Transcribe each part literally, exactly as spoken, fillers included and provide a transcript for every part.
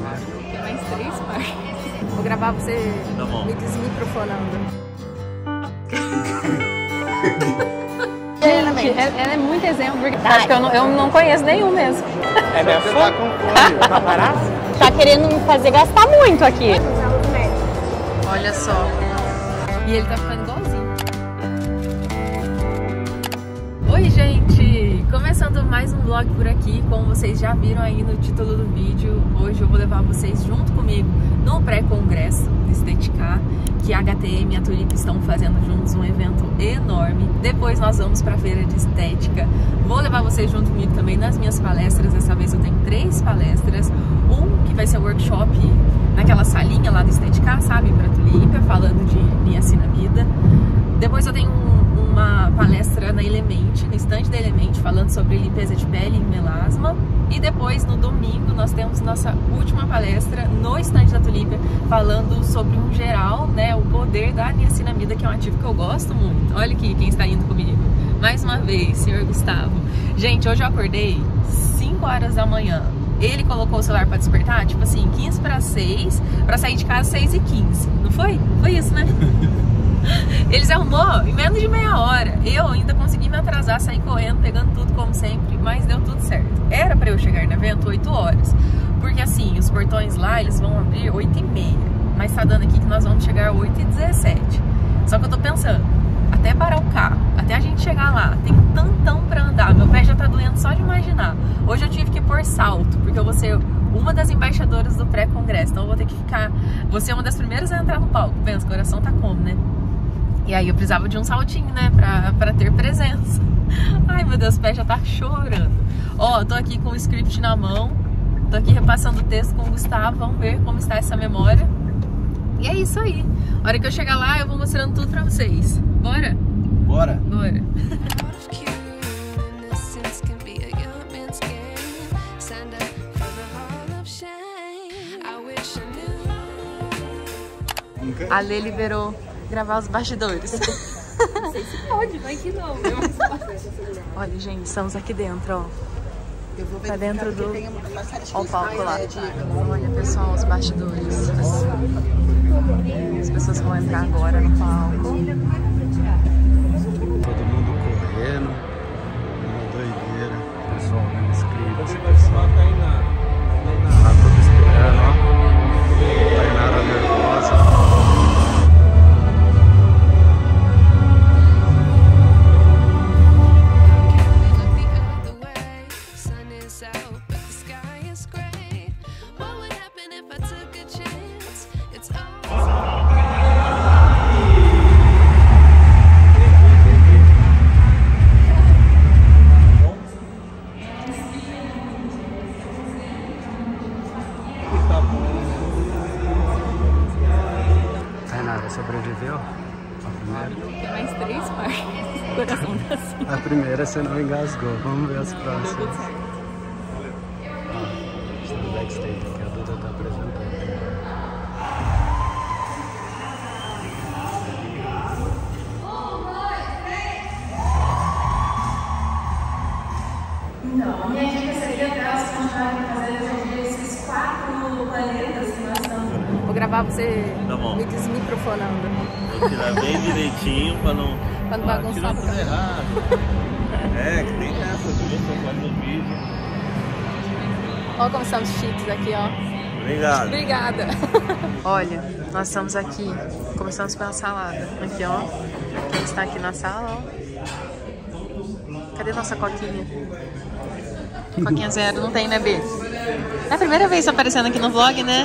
Tem mais três partes. Vou gravar você Tá bom. me desmicrofonando. Gente, ela é muito exemplo, porque acho que eu não, eu não conheço nenhum mesmo. É minha fã. Tá com fome, tá barato? Tá querendo me fazer gastar muito aqui. Olha só. E ele tá ficando igualzinho. Oi, gente! Começando mais um vlog por aqui. Como vocês já viram aí no título do vídeo, hoje eu vou levar vocês junto comigo no pré-congresso do Estetica, que a H T M e a Tulip estão fazendo juntos um evento enorme. Depois nós vamos para a feira de estética. Vou levar vocês junto comigo também nas minhas palestras. Dessa vez eu tenho três palestras. Um que vai ser workshop naquela salinha lá do Estetica, sabe? Para a Tulip, falando de niacinamida. Depois eu tenho uma palestra na Elemente, no estande da Elemente, falando sobre limpeza de pele e melasma. E depois, no domingo, nós temos nossa última palestra no estande da Tulip, falando sobre um geral, né, o poder da niacinamida, que é um ativo que eu gosto muito. Olha aqui quem está indo comigo. Mais uma vez, senhor Gustavo. Gente, hoje eu acordei cinco horas da manhã. Ele colocou o celular para despertar, tipo assim, quinze para seis, para sair de casa seis e quinze. Não foi? Foi isso, né? Eles arrumou em menos de meia hora. Eu ainda consegui me atrasar, sair correndo, pegando tudo como sempre, mas deu tudo certo. Era pra eu chegar no evento oito horas, porque assim, os portões lá, eles vão abrir oito e meia, mas tá dando aqui que nós vamos chegar oito e dezessete. Só que eu tô pensando, até parar o carro, até a gente chegar lá, tem um tantão pra andar, meu pé já tá doendo só de imaginar. Hoje eu tive que pôr salto, porque eu vou ser uma das embaixadoras do pré-congresso, então eu vou ter que ficar, vou ser uma das primeiras a entrar no palco. Pensa, o coração tá como, né? E aí eu precisava de um saltinho, né, pra, pra ter presença. Ai, meu Deus, o pé já tá chorando. Ó, tô aqui com o script na mão, tô aqui repassando o texto com o Gustavo, vamos ver como está essa memória. E é isso aí. A hora que eu chegar lá, eu vou mostrando tudo pra vocês. Bora? Bora. Bora. A Lê liberou gravar os bastidores. Não sei se pode, vai que não. Olha, gente, estamos aqui dentro, ó. Eu vou Tá dentro do... Ó o palco lá. Né, Olha, pessoal, os bastidores. As, as pessoas vão entrar agora no palco. Todo mundo correndo. Uma doideira. O pessoal vendo inscrito. Esse pessoal tá aí na... Tá todo esperando, ó. Tainara nervosa. Sobreviveu? A primeira? Tem mais três partes. O coração tá assim. A primeira você não engasgou. Vamos ver as próximas. Ó, está no backstage que a Duda tá apresentando. Então, a minha dica seria para elas continuarem fazendo esses quatro planetas que nós estamos. Vou gravar você Tá bom. me desmicrofonando. Vou tirar bem direitinho pra não... Pra não bagunçar. Tirar tudo errado. É, que tem essa, viu? Você faz no vídeo. Olha como estamos chiques aqui, ó. Obrigado. Obrigada. Olha, nós estamos aqui, começamos pela salada. Aqui, ó. Quem está aqui na sala, ó. Cadê nossa coquinha? Coquinha zero, não tem, né, B? É a primeira vez aparecendo aqui no vlog, né?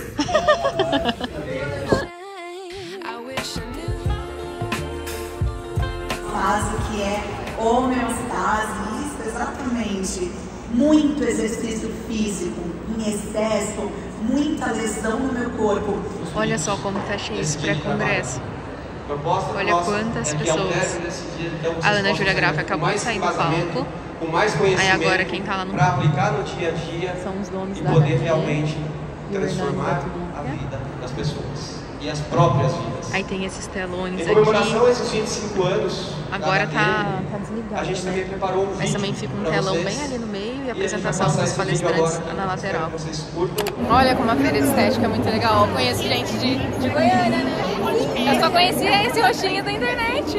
Fase que é homeostase, isso exatamente. Muito exercício físico em excesso, muita lesão no meu corpo. Olha só como tá cheio esse pré-congresso. Olha quantas pessoas. A Ana Júlia Graff acabou de sair do palco. Aí agora quem tá lá no palco aplicar no dia a dia são os donos e da poder H T M realmente e o Hernani da transformar Tulip. a vida das pessoas e as próprias vidas. Aí tem esses telones em comemoração aqui. a esses vinte e cinco anos. Agora tá, H tá desligado, a gente né? também preparou um Mas vídeo também fica um pra telão vocês. bem ali no meio e a E a gente vai apresentação passar dos esse vídeo palestrantes agora. na lateral. Espero que vocês curtam. Olha como a feira de estética é muito legal. Eu conheço gente de, de Goiânia, né? Eu só conhecia esse rostinho da internet.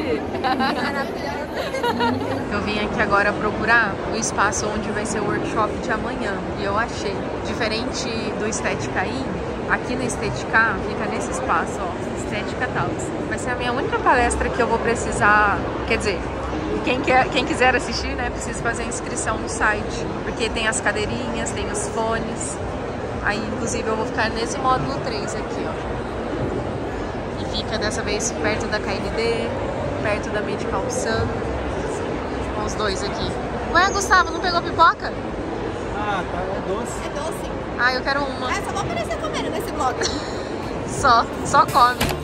Eu vim aqui agora procurar o espaço onde vai ser o workshop de amanhã. E eu achei. Diferente do Estética aí, aqui no Estética fica nesse espaço, ó. Estética Talks. Vai ser a minha única palestra que eu vou precisar. Quer dizer, quem, quer, quem quiser assistir, né, precisa fazer a inscrição no site. Porque tem as cadeirinhas, tem os fones. Aí, inclusive, eu vou ficar nesse módulo três aqui, ó. E fica dessa vez perto da K N D, perto da Medical Sun. Com os dois aqui. Ué, Gustavo, não pegou pipoca? Ah, tá, é doce. É doce. Ah, eu quero uma. Ah, só vou aparecer comendo nesse vlog. Só, só come.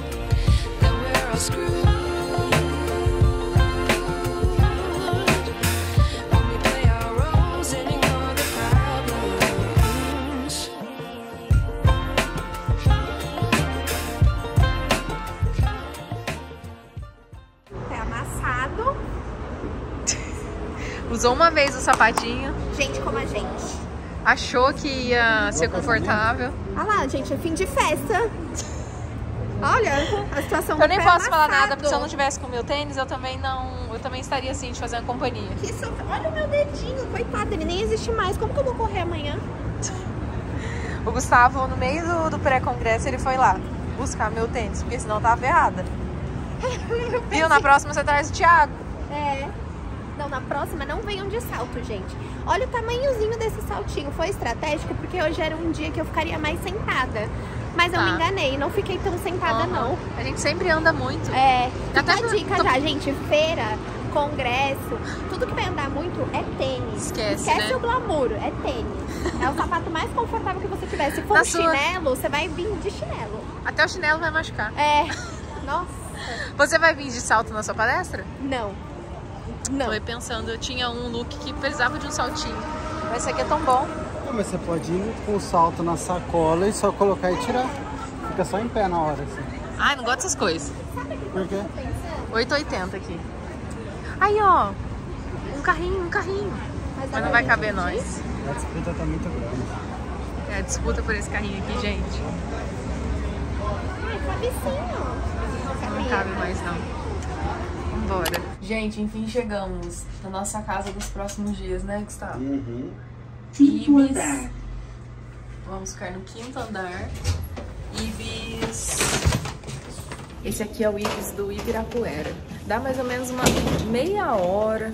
É amassado. Usou uma vez o sapatinho, Gente como a gente. achou que ia ser confortável. Olha lá, gente, é fim de festa. Olha a situação do Eu nem pé posso falar amassado. nada, porque se eu não tivesse com o meu tênis, eu também não. Eu também estaria assim de fazer uma companhia. Que sof... Olha o meu dedinho, coitado, ele nem existe mais. Como que eu vou correr amanhã? O Gustavo, no meio do, do pré-congresso, ele foi lá buscar meu tênis, porque senão eu tava ferrada. Viu? Na próxima você traz o Thiago. É. Não, na próxima não venham de salto, gente. Olha o tamanhozinho desse saltinho. Foi estratégico porque hoje era um dia que eu ficaria mais sentada. Mas eu Tá. me enganei, não fiquei tão sentada, Uhum. não. A gente sempre anda muito. É, Até fica a no- dica tô- já, gente. Feira, congresso, tudo que vai andar muito é tênis. Esquece, Esquece né? o glamour, é tênis. É o sapato mais confortável que você tiver. Se for Na um sua- chinelo, você vai vir de chinelo. Até o chinelo vai machucar. É, nossa, Você vai vir de salto na sua palestra? não. Não. Tô aí pensando, eu tinha um look que precisava de um saltinho. Mas esse aqui é tão bom. Não, mas você pode ir com o salto na sacola e só colocar e tirar. Fica só em pé na hora, assim. Ai, não gosto dessas coisas. Por quê? oito e oitenta aqui. Aí, ó. Um carrinho, um carrinho. Mas não vai caber nós. A disputa tá muito grande. É a disputa por esse carrinho aqui, gente. Ai, cabecinho. Não cabe mais, não. Vambora. Gente, enfim, chegamos na nossa casa dos próximos dias, né, Gustavo? Uhum. Ibis. Vamos ficar no quinto andar. Ibis. Esse aqui é o Ibis do Ibirapuera. Dá mais ou menos uma meia hora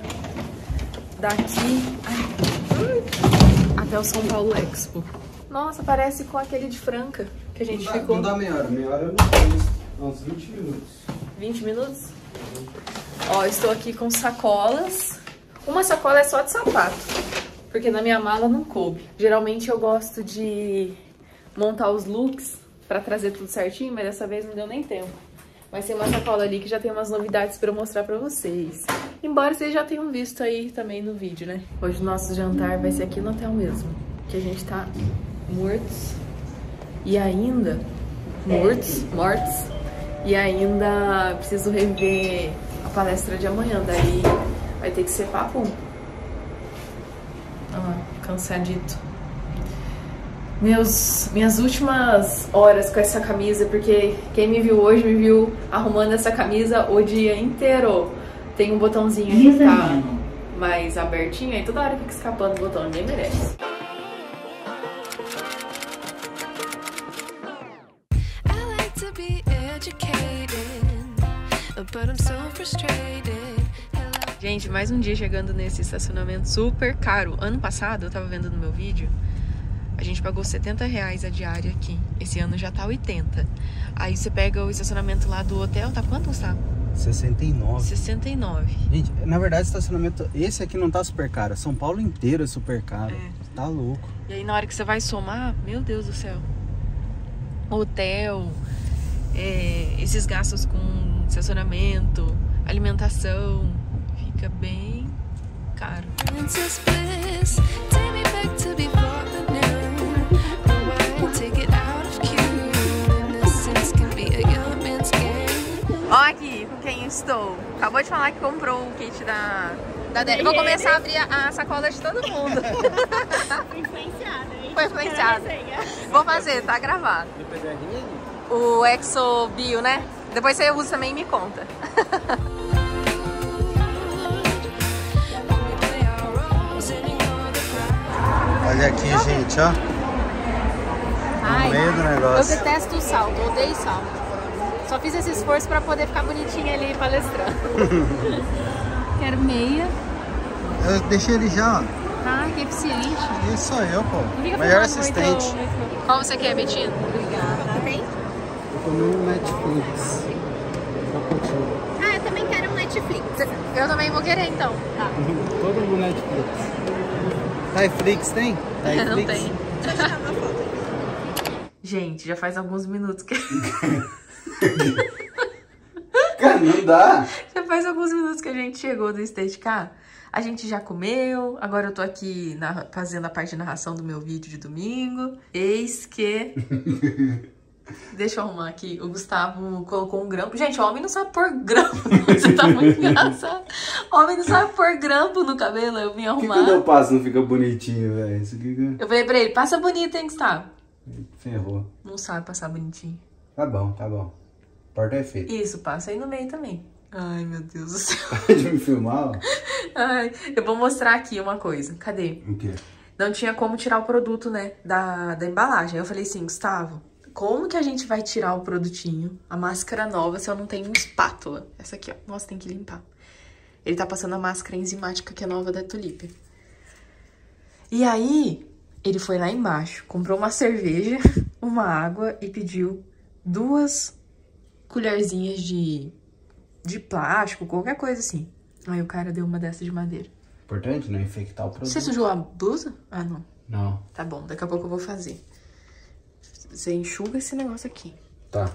daqui ai, até o São Paulo Expo. Nossa, parece com aquele de Franca que a gente Não dá, ficou. não dá meia hora, meia hora eu não tenho. Uns vinte minutos. vinte minutos? Ó, estou aqui com sacolas. Uma sacola é só de sapato, porque na minha mala não coube. Geralmente eu gosto de montar os looks pra trazer tudo certinho, mas dessa vez não deu nem tempo. Mas tem uma sacola ali que já tem umas novidades pra eu mostrar pra vocês. Embora vocês já tenham visto aí também no vídeo, né? Hoje o nosso jantar vai ser aqui no hotel mesmo, que a gente tá mortos. E ainda... Mortos, mortos. E ainda preciso rever a palestra de amanhã, daí vai ter que ser papo. Ah, cansadito. Meus, minhas últimas horas com essa camisa, porque quem me viu hoje me viu arrumando essa camisa o dia inteiro. Tem um botãozinho aí que tá mais abertinho, aí toda hora fica escapando o botão, ninguém merece. Gente, mais um dia chegando nesse estacionamento super caro. Ano passado, eu tava vendo no meu vídeo, a gente pagou setenta reais a diária aqui. Esse ano já tá oitenta. Aí você pega o estacionamento lá do hotel, tá quanto, Gustavo? sessenta e nove. sessenta e nove. Gente, na verdade, estacionamento... Esse aqui não tá super caro. São Paulo inteiro é super caro. É. Tá louco. E aí na hora que você vai somar, meu Deus do céu. Hotel, é, esses gastos com estacionamento, alimentação, fica bem caro. Gostou. Acabou de falar que comprou o kit da, da Deli. Vou começar a abrir a, a sacola de todo mundo. Foi influenciada, hein? Foi influenciada. Vou fazer, tá gravado. O Exo Bio, né? Depois você usa também e me conta. Olha aqui, gente, ó. Ai, no meio do eu negócio. detesto o salto, eu odeio salto. Só fiz esse esforço pra poder ficar bonitinha ali palestrando. Quero meia. Eu deixei ele já, ó. Ah, que eficiente. Isso sou eu, pô. Fica Melhor falando assistente. muito, muito. Qual você quer, Betinho? Obrigada. Tem? Eu comi um Netflix. Ah, eu também quero um Netflix. Eu também vou querer, então. Tá. Todo mundo Netflix. Netflix tem? Netflix? Não tem. Deixa eu tirar uma foto aqui. Gente, já faz alguns minutos que... Cara, não dá. Já faz alguns minutos que a gente chegou do State Car. A gente já comeu, agora eu tô aqui na, fazendo a parte de narração do meu vídeo de domingo. Eis que... Deixa eu arrumar aqui. O Gustavo colocou um grampo. Gente, o homem não sabe pôr grampo. Você tá muito engraçado. O homem não sabe pôr grampo no cabelo. Eu vim arrumar. Por que quando eu passo não fica bonitinho, velho? Isso aqui que... Eu falei pra ele, passa bonito, hein, Gustavo? Ferrou. Não sabe passar bonitinho. Tá bom, tá bom. Porta é feita. Isso, passa aí no meio também. Ai, meu Deus do céu. Pode me filmar, ó? Ai, eu vou mostrar aqui uma coisa. Cadê? O quê? Não tinha como tirar o produto, né, da, da embalagem. Eu falei assim, Gustavo, como que a gente vai tirar o produtinho, a máscara nova, se eu não tenho espátula? Essa aqui, ó. Nossa, tem que limpar. Ele tá passando a máscara enzimática que é nova da Tulip. E aí, ele foi lá embaixo, comprou uma cerveja, uma água e pediu duas colherzinhas de, de plástico, qualquer coisa assim. Aí o cara deu uma dessa de madeira. Importante não infectar o produto. Você sujou a blusa? Ah, não. Não. Tá bom, daqui a pouco eu vou fazer. Você enxuga esse negócio aqui. Tá.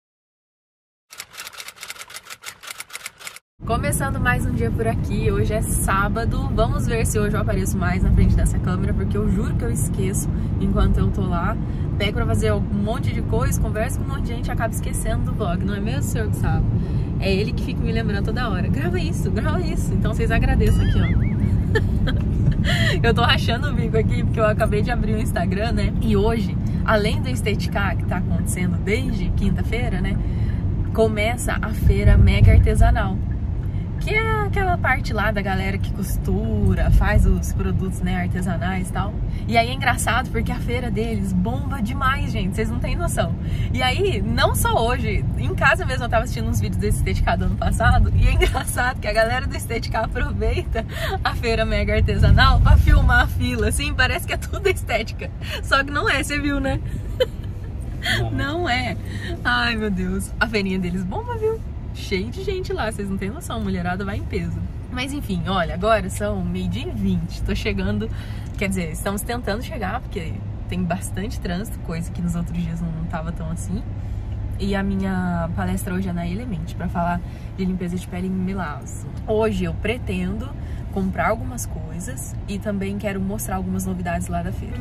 Começando mais um dia por aqui, hoje é sábado. Vamos ver se hoje eu apareço mais na frente dessa câmera, porque eu juro que eu esqueço enquanto eu tô lá. Pego pra fazer um monte de coisa, converso com um monte de gente e acabo esquecendo do vlog, não é mesmo, senhor Gustavo? É ele que fica me lembrando toda hora. Grava isso, grava isso. Então vocês agradeçam aqui, ó. Eu tô rachando o bico aqui porque eu acabei de abrir o Instagram, né? E hoje, além do State Car que tá acontecendo desde quinta-feira, né? Começa a feira mega artesanal. Que é aquela parte lá da galera que costura, faz os produtos, né, artesanais e tal. E aí é engraçado porque a feira deles bomba demais, gente, vocês não têm noção. E aí, não só hoje, em casa mesmo eu tava assistindo uns vídeos desse State Car do ano passado, e é engraçado que a galera do State Car aproveita a feira mega artesanal pra filmar a fila, assim, parece que é tudo estética. Só que não é, você viu, né? Não, não é. Ai, meu Deus. A feirinha deles bomba, viu? Cheio de gente lá, vocês não têm noção, a mulherada vai em peso. Mas enfim, olha, agora são meio-dia e vinte, tô chegando, quer dizer, estamos tentando chegar, porque tem bastante trânsito, coisa que nos outros dias não tava tão assim. E a minha palestra hoje é na Element, pra falar de limpeza de pele em Milazzo. Hoje eu pretendo comprar algumas coisas e também quero mostrar algumas novidades lá da feira.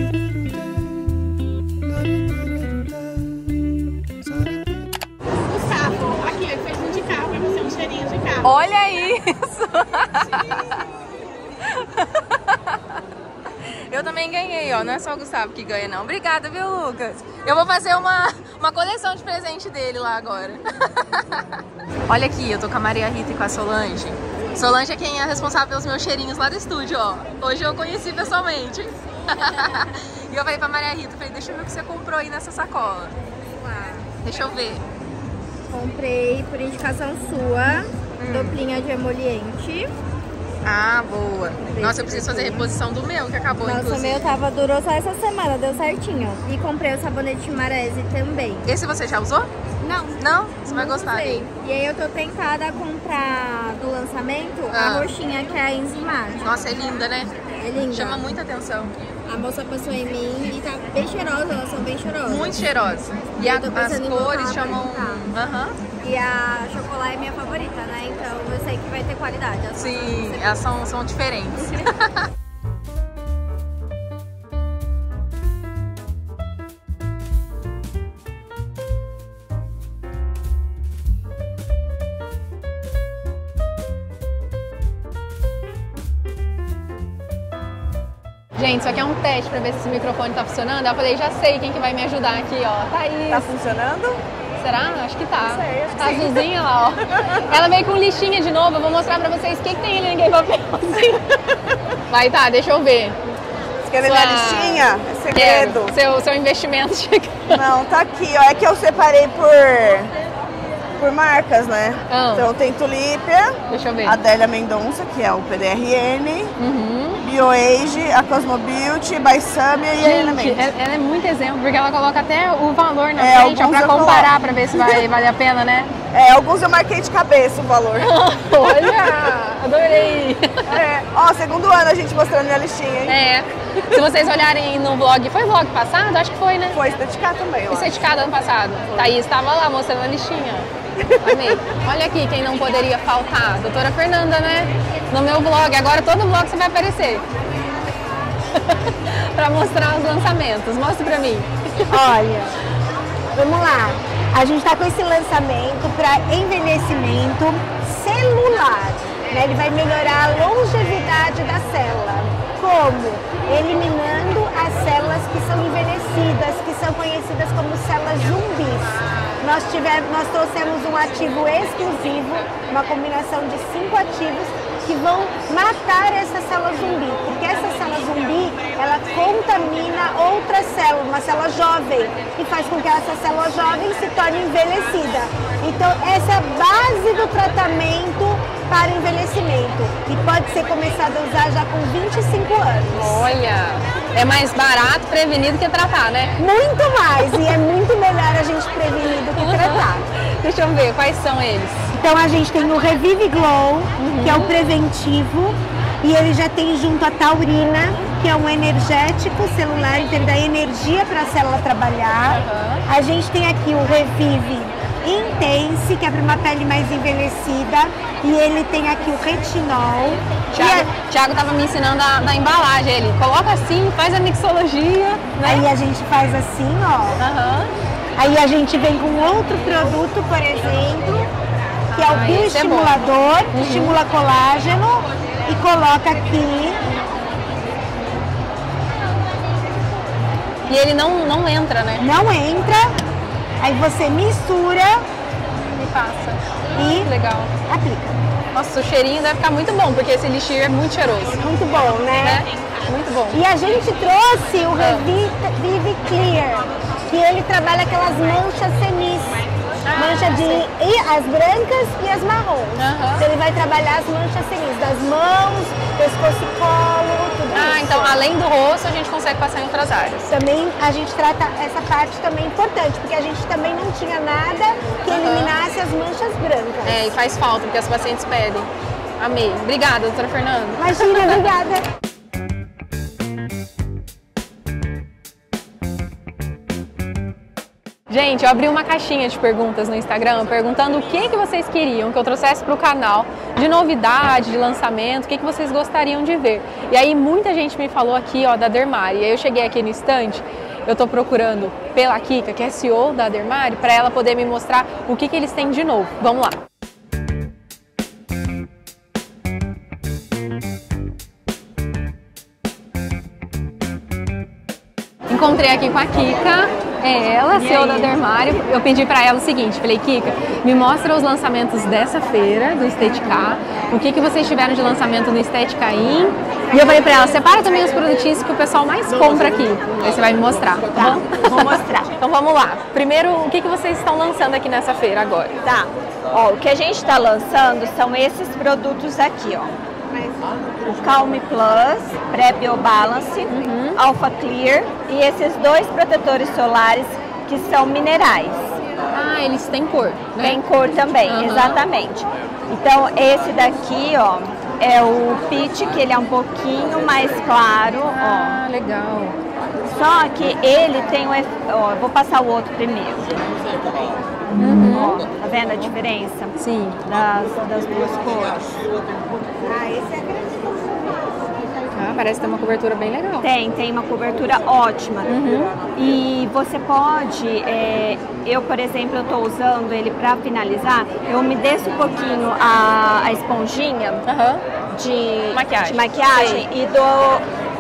Olha isso! Eu também ganhei, ó. Não é só o Gustavo que ganha, não. Obrigada, viu, Lucas? Eu vou fazer uma, uma coleção de presente dele lá agora. Olha aqui, eu tô com a Maria Rita e com a Solange. Solange é quem é responsável pelos meus cheirinhos lá do estúdio, ó. Hoje eu conheci pessoalmente. E eu falei pra Maria Rita, falei, deixa eu ver o que você comprou aí nessa sacola. Deixa eu ver. Comprei por indicação sua. Duplinha de emoliente. Ah, boa. Nossa, eu preciso fazer reposição do meu, que acabou, Nossa, inclusive. o meu tava, durou só essa semana, deu certinho. E comprei o sabonete Marese também. Esse você já usou? Não. Não? Você vai não gostar usei. dele. E aí eu tô tentada a comprar do lançamento Ah. a roxinha, que é a enzimática. Nossa, é linda, né? É linda. Chama muita atenção. A moça passou em mim e tá bem cheirosa, elas são bem cheirosas. Muito cheirosa. E a, Eu tô as pensando em cores voltar a chamam... apresentar. Aham. E a chocolate é minha favorita, né? Então eu sei que vai ter qualidade. As Sim, elas são, são diferentes. Gente, isso aqui é um teste pra ver se esse microfone tá funcionando. Eu falei, já sei quem que vai me ajudar aqui, ó. Thaís. Tá funcionando? Será? Acho que tá. Não sei, acho que tá sim. azulzinha lá, ó. Ela veio com listinha de novo. Eu vou mostrar pra vocês o que, que tem ali naquele papelzinho. Vai, tá, deixa eu ver. Você quer ver minha listinha? É segredo. Quero. Seu, seu investimento chega. Não, tá aqui, ó. É que eu separei por, por marcas, né? Ah. Então tem Tulípia, Deixa eu ver. Adélia Mendonça, que é o P D R N, Uhum. BioAge, a Cosmobeauty, By Samia e a Gente, Element. ela, ela é muito exemplo, porque ela coloca até o valor na É, frente, ó, alguns pra eu comparar, coloco. pra ver se vai valer a pena, né? É, alguns eu marquei de cabeça o valor. Olha, adorei. É. Ó, segundo ano a gente mostrando minha listinha, hein? É, se vocês olharem no vlog, foi vlog passado? Acho que foi, né? Foi dedicar também, ó. E certificado ano passado. Thaís estava lá mostrando a listinha. Amei. Olha aqui quem não poderia faltar. Doutora Fernanda, né? No meu vlog. Agora todo vlog você vai aparecer. Pra mostrar os lançamentos. Mostra pra mim. Olha, vamos lá. A gente tá com esse lançamento para envelhecimento celular. Né? Ele vai melhorar a longevidade da célula. Como? Eliminando as células que são envelhecidas, que são conhecidas como células zumbis. Nós, tivemos, nós trouxemos um ativo exclusivo, uma combinação de cinco ativos que vão matar essa célula zumbi, porque essa célula zumbi, ela contamina outra célula, uma célula jovem, e faz com que essa célula jovem se torne envelhecida. Então, essa é a base do tratamento para envelhecimento e pode ser começado a usar já com vinte e cinco anos. Olha, é mais barato prevenir do que tratar, né? Muito mais, e é muito melhor a gente prevenir do que tratar. Deixa eu ver, quais são eles? Então a gente tem o Revive Glow, uhum. que é o preventivo, e ele já tem junto a taurina, que é um energético celular, então ele dá energia para a célula trabalhar. Uhum. A gente tem aqui o Revive Intense, que é para uma pele mais envelhecida, e ele tem aqui o retinol. Thiago, a... Thiago tava me ensinando a, na embalagem, ele coloca assim, faz a mixologia, né? Aí a gente faz assim, ó. Uhum. Aí a gente vem com outro produto, por exemplo, que é o ah, bioestimulador, é uhum. estimula colágeno e coloca aqui. E ele não, não entra, né? Não entra. Aí você mistura e passa. E legal. Aplica. Nossa, o cheirinho deve ficar muito bom, porque esse elixir é muito cheiroso. Muito bom, né? É, muito bom. E a gente trouxe o Revive Clear, que ele trabalha aquelas manchas senis. Ah, mancha de e as brancas e as marrons. Uhum. Então ele vai trabalhar as manchas senis das mãos, pescoço e colo, tudo ah, isso. então além do rosto a gente consegue passar em outras áreas. Também a gente trata essa parte também importante, porque a gente também não tinha nada que uhum. eliminasse as manchas brancas. É, e faz falta, porque as pacientes pedem. Amei. Obrigada, doutora Fernanda. Imagina, obrigada. Gente, eu abri uma caixinha de perguntas no Instagram perguntando o que, que vocês queriam que eu trouxesse para o canal de novidade, de lançamento, o que, que vocês gostariam de ver. E aí muita gente me falou aqui, ó, da Dermari. E aí eu cheguei aqui no stand, eu tô procurando pela Kika, que é C E O da Dermari, para ela poder me mostrar o que, que eles têm de novo. Vamos lá. Encontrei aqui com a Kika, é ela, C E O da Dermari. Eu pedi pra ela o seguinte, falei, Kika, me mostra os lançamentos dessa feira do Estética, o que, que vocês tiveram de lançamento no Estética In. E eu falei pra ela, separa também os produtinhos que o pessoal mais compra aqui. Aí você vai me mostrar, tá? Tá, vou mostrar. Então vamos lá. Primeiro, o que, que vocês estão lançando aqui nessa feira agora? Tá. Ó, o que a gente está lançando são esses produtos aqui, ó. O Calm Plus, Pré-Biobalance, uhum. Alpha Clear e esses dois protetores solares que são minerais. Ah, eles têm cor, né? Tem cor também, uhum. exatamente. Então esse daqui, ó, é o Peach, que ele é um pouquinho mais claro, ah, ó. Legal. Só que ele tem o, ó, eu vou passar o outro primeiro. Uhum. Ó, tá vendo a diferença? Sim. Das, das duas cores. Ah, esse é grande. Ah, parece ter uma cobertura bem legal. Tem, tem uma cobertura ótima. Uhum. E você pode, é, eu por exemplo, eu tô usando ele para finalizar, eu umedeço um pouquinho a, a esponjinha uhum. de maquiagem, de maquiagem e dou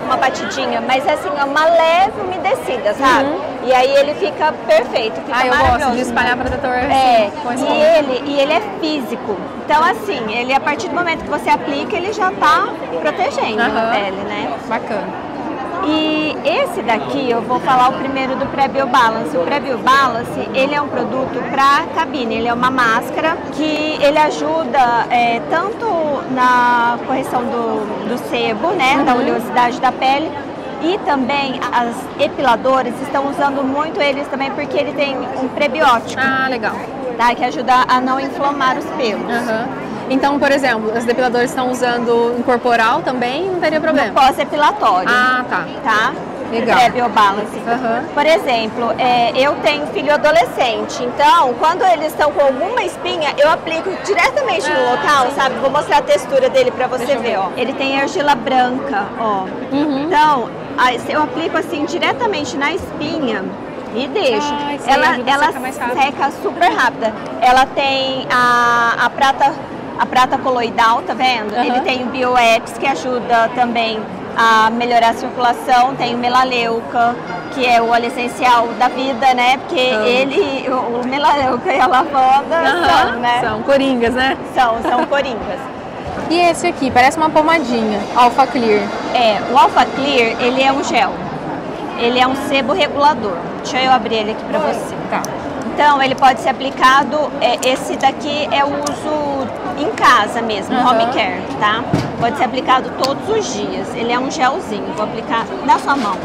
uma batidinha, mas assim, é uma leve umedecida, sabe? Uhum. E aí ele fica perfeito, fica ah, eu maravilhoso. gosto de espalhar protetor assim, é, com e ele, e ele é físico. Então assim, ele a partir do momento que você aplica, ele já tá protegendo uhum. a pele, né? Bacana. E esse daqui, eu vou falar o primeiro do Pré-Biobalance. O Pré-Biobalance, ele é um produto para cabine, ele é uma máscara que ele ajuda é, tanto na correção do, do sebo, né, uhum. da oleosidade da pele, e também as epiladoras estão usando muito eles também porque ele tem um prebiótico. Ah, legal. Tá, que ajuda a não inflamar os pelos. Uhum. Então, por exemplo, os depiladores estão usando em corporal também, não teria problema? No pós-epilatório. Ah, tá. Tá? Legal. Pré-Biobalance. Uhum. Por exemplo, é, eu tenho filho adolescente, então quando eles estão com alguma espinha, eu aplico diretamente no ah, local, sim. sabe? Vou mostrar a textura dele pra você ver, ver, ó. Ele tem argila branca, ó. Uhum. Então, eu aplico assim diretamente na espinha e deixo. Ah, ela ela seca super rápida. Ela tem a, a prata a prata coloidal, tá vendo? Uhum. Ele tem o BioX, que ajuda também a melhorar a circulação, tem o melaleuca, que é o óleo essencial da vida, né? Porque uhum. ele, o, o melaleuca e a lavanda uhum. são, né? São coringas, né? São, são coringas. E esse aqui, parece uma pomadinha, Alpha Clear. É, o Alpha Clear, ele é um gel. Ele é um sebo regulador. Deixa eu abrir ele aqui pra você. Tá. Então, ele pode ser aplicado, é, esse daqui é o uso em casa mesmo, uhum. home care, tá? Pode ser aplicado todos os dias. Ele é um gelzinho, vou aplicar na sua mão.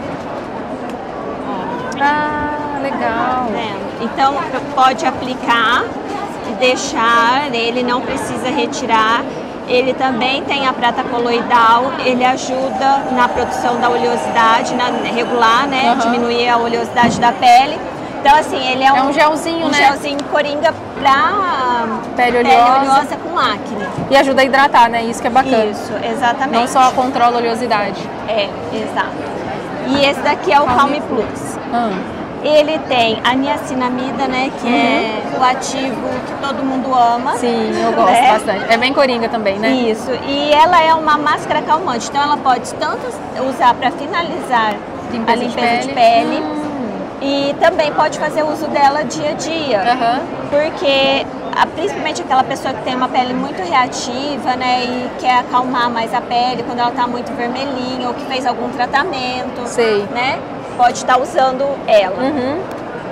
Ó. Ah, legal. É. Então, pode aplicar e deixar, ele não precisa retirar. Ele também tem a prata coloidal, ele ajuda na produção da oleosidade, na regular, né? Uhum. Diminuir a oleosidade da pele. Então, assim, ele é um, é um gelzinho, um né? gelzinho coringa pra pele oleosa. pele oleosa com acne. E ajuda a hidratar, né? Isso que é bacana. Isso, exatamente. Não só controla a oleosidade. É, exato. E esse daqui é o Calm Plus. Hum. Ele tem a niacinamida, né? Que uhum. é o ativo que todo mundo ama. Sim, eu gosto né? bastante. É bem coringa também, né? Isso. E ela é uma máscara calmante. Então, ela pode tanto usar para finalizar limpeza a limpeza de pele. De pele hum. E também pode fazer uso dela dia a dia, uhum. porque principalmente aquela pessoa que tem uma pele muito reativa, né, e quer acalmar mais a pele quando ela está muito vermelhinha ou que fez algum tratamento, Sei. né, pode estar tá usando ela. Uhum.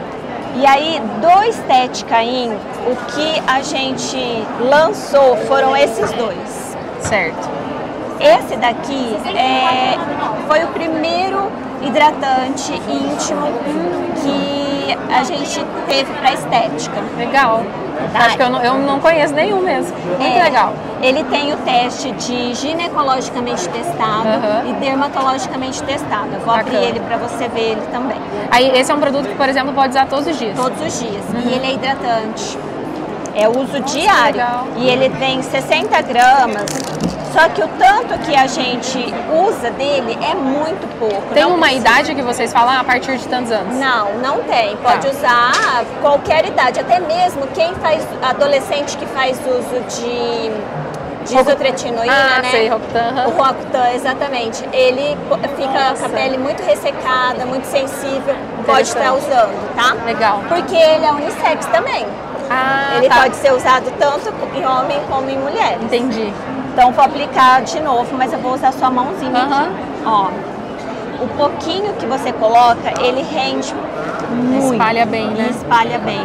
E aí, do Estética In, o que a gente lançou foram esses dois. Certo. Esse daqui é, foi o primeiro hidratante íntimo que a gente teve para estética. Legal. Tá? Acho que eu não, eu não conheço nenhum mesmo. Muito é, legal. Ele tem o teste de ginecologicamente testado uhum. e dermatologicamente testado. Eu vou Bacana. abrir ele para você ver ele também. Aí esse é um produto que, por exemplo, pode usar todos os dias? Todos os dias. Uhum. E ele é hidratante. É uso Nossa, diário. Legal. E ele tem sessenta gramas. Só que o tanto que a gente usa dele é muito pouco. Tem uma precisa. idade que vocês falam a partir de tantos anos? Não, não tem. Pode tá. usar qualquer idade. Até mesmo quem faz, adolescente que faz uso de, de isotretinoína, ah, né? Sei, Roacutan. O Roacutan, exatamente. Ele fica Nossa. com a pele muito ressecada, muito sensível. Pode estar usando, tá? Legal. Porque ele é unissex também. Ah, ele tá. pode ser usado tanto em homem como em mulher. Entendi. Então vou aplicar de novo, mas eu vou usar sua mãozinha uhum. aqui. Ó, o pouquinho que você coloca, ele rende muito. Espalha bem, né? Espalha bem.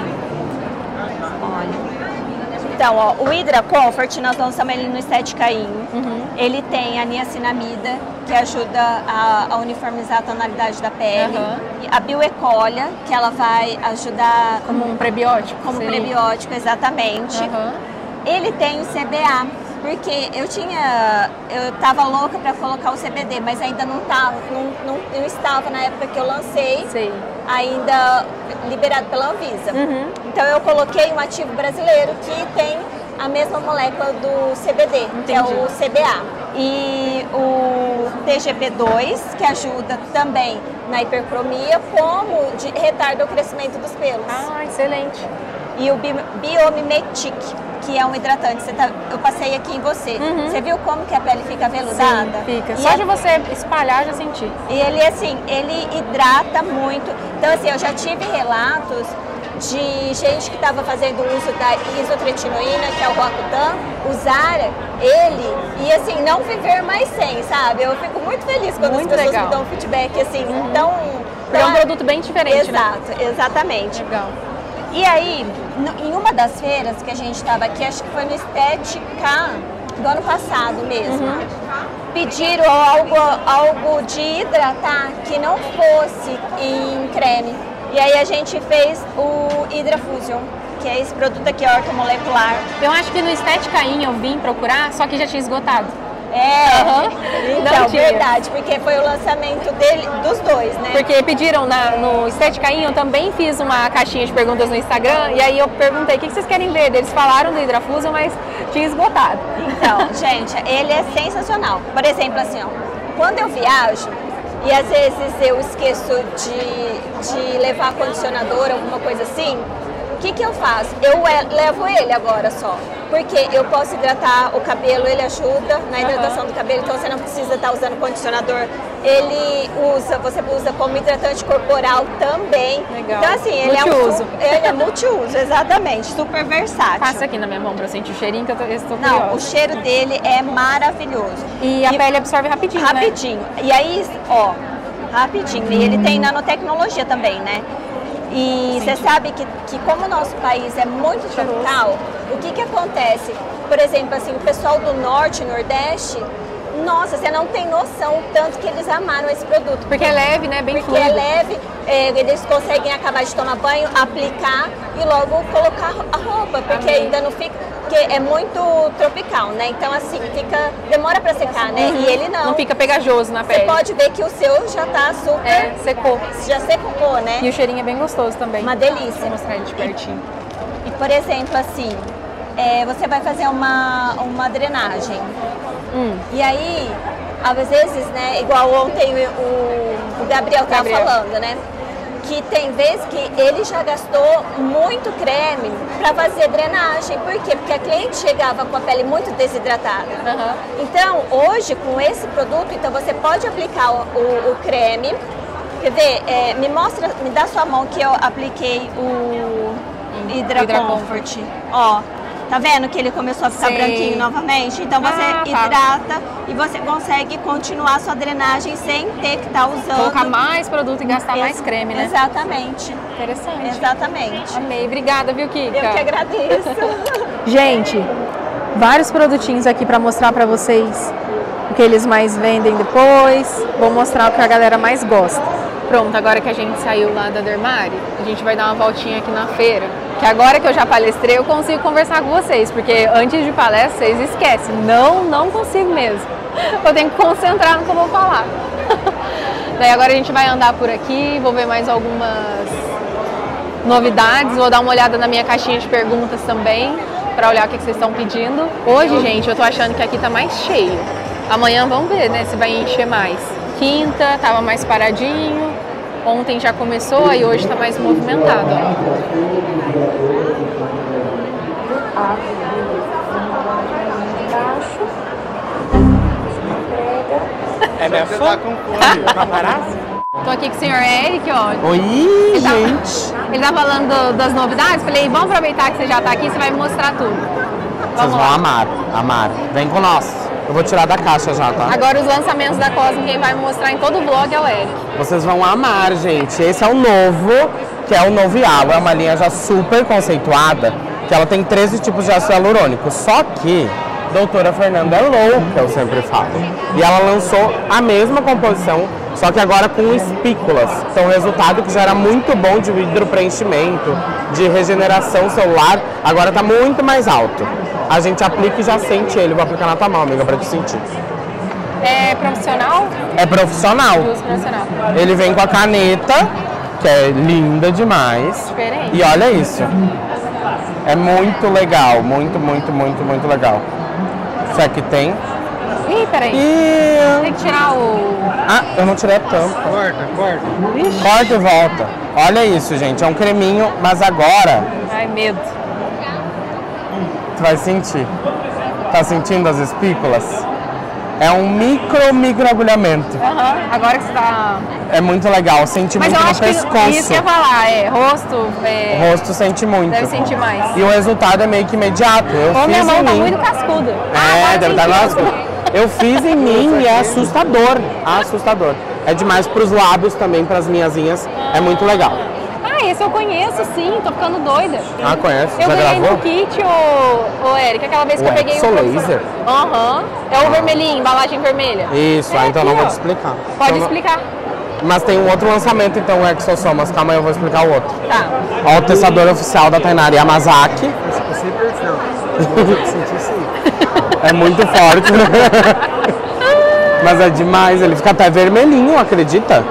Olha. Então, ó, o Hydra Comfort, nós lançamos ele no Estética In. Uhum. Ele tem a niacinamida, que ajuda a, a uniformizar a tonalidade da pele. Uhum. A Bioecolia, que ela vai ajudar... Como um prebiótico? Como seria. prebiótico, exatamente. Uhum. Ele tem o C B A. Porque eu tinha, eu tava louca para colocar o C B D, mas ainda não tava, não, não, não estava na época que eu lancei, Sei. ainda liberado pela Anvisa. Uhum. Então eu coloquei um ativo brasileiro que tem a mesma molécula do C B D, Entendi. que é o C B A. E o T G P dois, que ajuda também na hipercromia, como de, retarda o crescimento dos pelos. Ah, excelente. E o Biomimetic, que é um hidratante. Você tá, eu passei aqui em você. Uhum. Você viu como que a pele fica veludada? Sim, fica. E Só é... de você espalhar, já senti. E ele, assim, ele hidrata muito. Então, assim, eu já tive relatos de gente que estava fazendo uso da isotretinoína, que é o Roacutan, usar ele e, assim, não viver mais sem, sabe? Eu fico muito feliz quando muito as pessoas legal. me dão feedback, assim, uhum. tão... É um produto bem diferente, Exato, né? exatamente. Legal. E aí, em uma das feiras que a gente estava aqui, acho que foi no Estética do ano passado mesmo, uhum. pediram algo, algo de hidratar que não fosse em creme. E aí a gente fez o Hydra Fusion, que é esse produto aqui, ortomolecular. Eu acho que no Estética In eu vim procurar, só que já tinha esgotado. É, uhum. então, verdade, porque foi o lançamento dele, dos dois, né? Porque pediram na, no Estética In, eu também fiz uma caixinha de perguntas no Instagram, e aí eu perguntei, o que vocês querem ver? Eles falaram do Hydra Fusion, mas tinha esgotado. Então, gente, ele é sensacional. Por exemplo, assim, ó, quando eu viajo, e às vezes eu esqueço de, de levar condicionador, alguma coisa assim, o que que eu faço? Eu levo ele agora só, porque eu posso hidratar o cabelo, ele ajuda na hidratação uhum. do cabelo, então você não precisa estar usando condicionador. Ele usa, você usa como hidratante corporal também. Legal. Então assim, ele multiuso. é, um, ele é multiuso, exatamente, super versátil. Passa aqui na minha mão pra eu sentir o cheirinho que eu tô, estou Não, curiosa. o cheiro dele é maravilhoso. E a e, pele absorve rapidinho, Rapidinho. né? E aí, ó, rapidinho. E ele tem nanotecnologia também, né? E você sabe que, que como o nosso país é muito tropical, o que que acontece? Por exemplo, assim, o pessoal do Norte e Nordeste, nossa, você não tem noção o tanto que eles amaram esse produto. Porque é leve, né? Bem Porque fluido. é leve, é, eles conseguem acabar de tomar banho, aplicar e logo colocar a roupa, porque Amém. ainda não fica... Porque é muito tropical, né? Então, assim, fica... Demora pra secar, né? Uhum. E ele não. Não fica pegajoso na pele. Você pode ver que o seu já tá super... É, secou. Já secou, né? E o cheirinho é bem gostoso também. Uma delícia. Vou mostrar ele de pertinho. E, e por exemplo, assim, é, você vai fazer uma, uma drenagem. Hum. E aí, às vezes, né? Igual ontem o, o Gabriel tava Gabriel. falando, né? Que tem vezes que ele já gastou muito creme para fazer drenagem. Por quê? Porque a cliente chegava com a pele muito desidratada. Uhum. Então, hoje, com esse produto, então você pode aplicar o, o, o creme. Quer ver? É, me mostra, me dá sua mão que eu apliquei o Hydra, Hydra Comfort. Comfort. Ó, tá vendo que ele começou a ficar Sei. branquinho novamente? Então você ah, hidrata tá. e você consegue continuar a sua drenagem sem ter que estar tá usando... Colocar mais produto e gastar Ex mais creme, né? Exatamente. Interessante. Exatamente. Amei. Obrigada, viu, Kika? Eu que agradeço. Gente, vários produtinhos aqui pra mostrar pra vocês o que eles mais vendem depois. Vou mostrar o que a galera mais gosta. Pronto, agora que a gente saiu lá da Dermari, a gente vai dar uma voltinha aqui na feira. Que agora que eu já palestrei, eu consigo conversar com vocês, porque antes de palestra, vocês esquecem. Não, não consigo mesmo. Eu tenho que concentrar no que eu vou falar. Daí agora a gente vai andar por aqui, vou ver mais algumas novidades, vou dar uma olhada na minha caixinha de perguntas também, para olhar o que vocês estão pedindo. Hoje, gente, eu tô achando que aqui tá mais cheio. Amanhã vamos ver, né, se vai encher mais. Quinta, tava mais paradinho. Ontem já começou, aí hoje tá mais movimentado, ó. É minha fã? Tá com fome, paparazzi? Tô aqui com o senhor Eric, ó. Oi, ele gente! Tá, ele tá falando das novidades, falei, vamos aproveitar que você já tá aqui, você vai me mostrar tudo. Vamos Vocês vão lá. amar, amar. Vem com nós. Eu vou tirar da caixa já, tá? Agora os lançamentos da Cosmo, quem vai me mostrar em todo o vlog é o Eric. Vocês vão amar, gente. Esse é o novo, que é o Novialo. É uma linha já super conceituada, que ela tem treze tipos de ácido hialurônico. Só que doutora Fernanda é louca, eu sempre falo. E ela lançou a mesma composição, só que agora com espículas. Então o resultado que já era muito bom de hidropreenchimento, de regeneração celular, agora está muito mais alto. A gente aplica e já sente ele. Vou aplicar na tua mão, amiga, pra te sentir. É profissional? É profissional. Uso profissional. Ele vem com a caneta, que é linda demais. Diferente. E olha isso. É muito legal, muito, muito, muito, muito legal. Isso aqui tem. Ih, peraí. E... Tem que tirar o... Ah, eu não tirei a tampa. Corta, corta. Ixi. Corta e volta. Olha isso, gente. É um creminho, mas agora... Ai, medo. Tu vai sentir. Tá sentindo as espículas? É um micro, micro agulhamento. Uhum. Agora que você tá... É muito legal, sente Mas muito eu no acho pescoço. Que isso que eu ia falar, é rosto... É... O rosto sente muito. Deve sentir mais. E o resultado é meio que imediato. Eu Ô, fiz minha mão em tá mim. muito cascuda. É, ah, deve estar cascuda. Eu fiz em mim e é assustador. Assustador. É demais pros lábios também, pras minhasinhas. É muito legal. Ah, esse eu conheço, sim. Tô ficando doida. Ah, conhece? Eu Já ganhei gravou? no kit, ô, ô Eric, aquela vez que O eu peguei Exo o... Laser? Aham. É o vermelhinho, embalagem vermelha. Isso, É ah, então aqui, não vou ó. te explicar. Pode Então, não- explicar. Mas tem um outro lançamento, então, o Exosomas. Calma aí, eu vou explicar o outro. Tá. Ó, o testador oficial da Tainara Yamazaki. É muito forte, né? Mas é demais, ele fica até vermelhinho, acredita?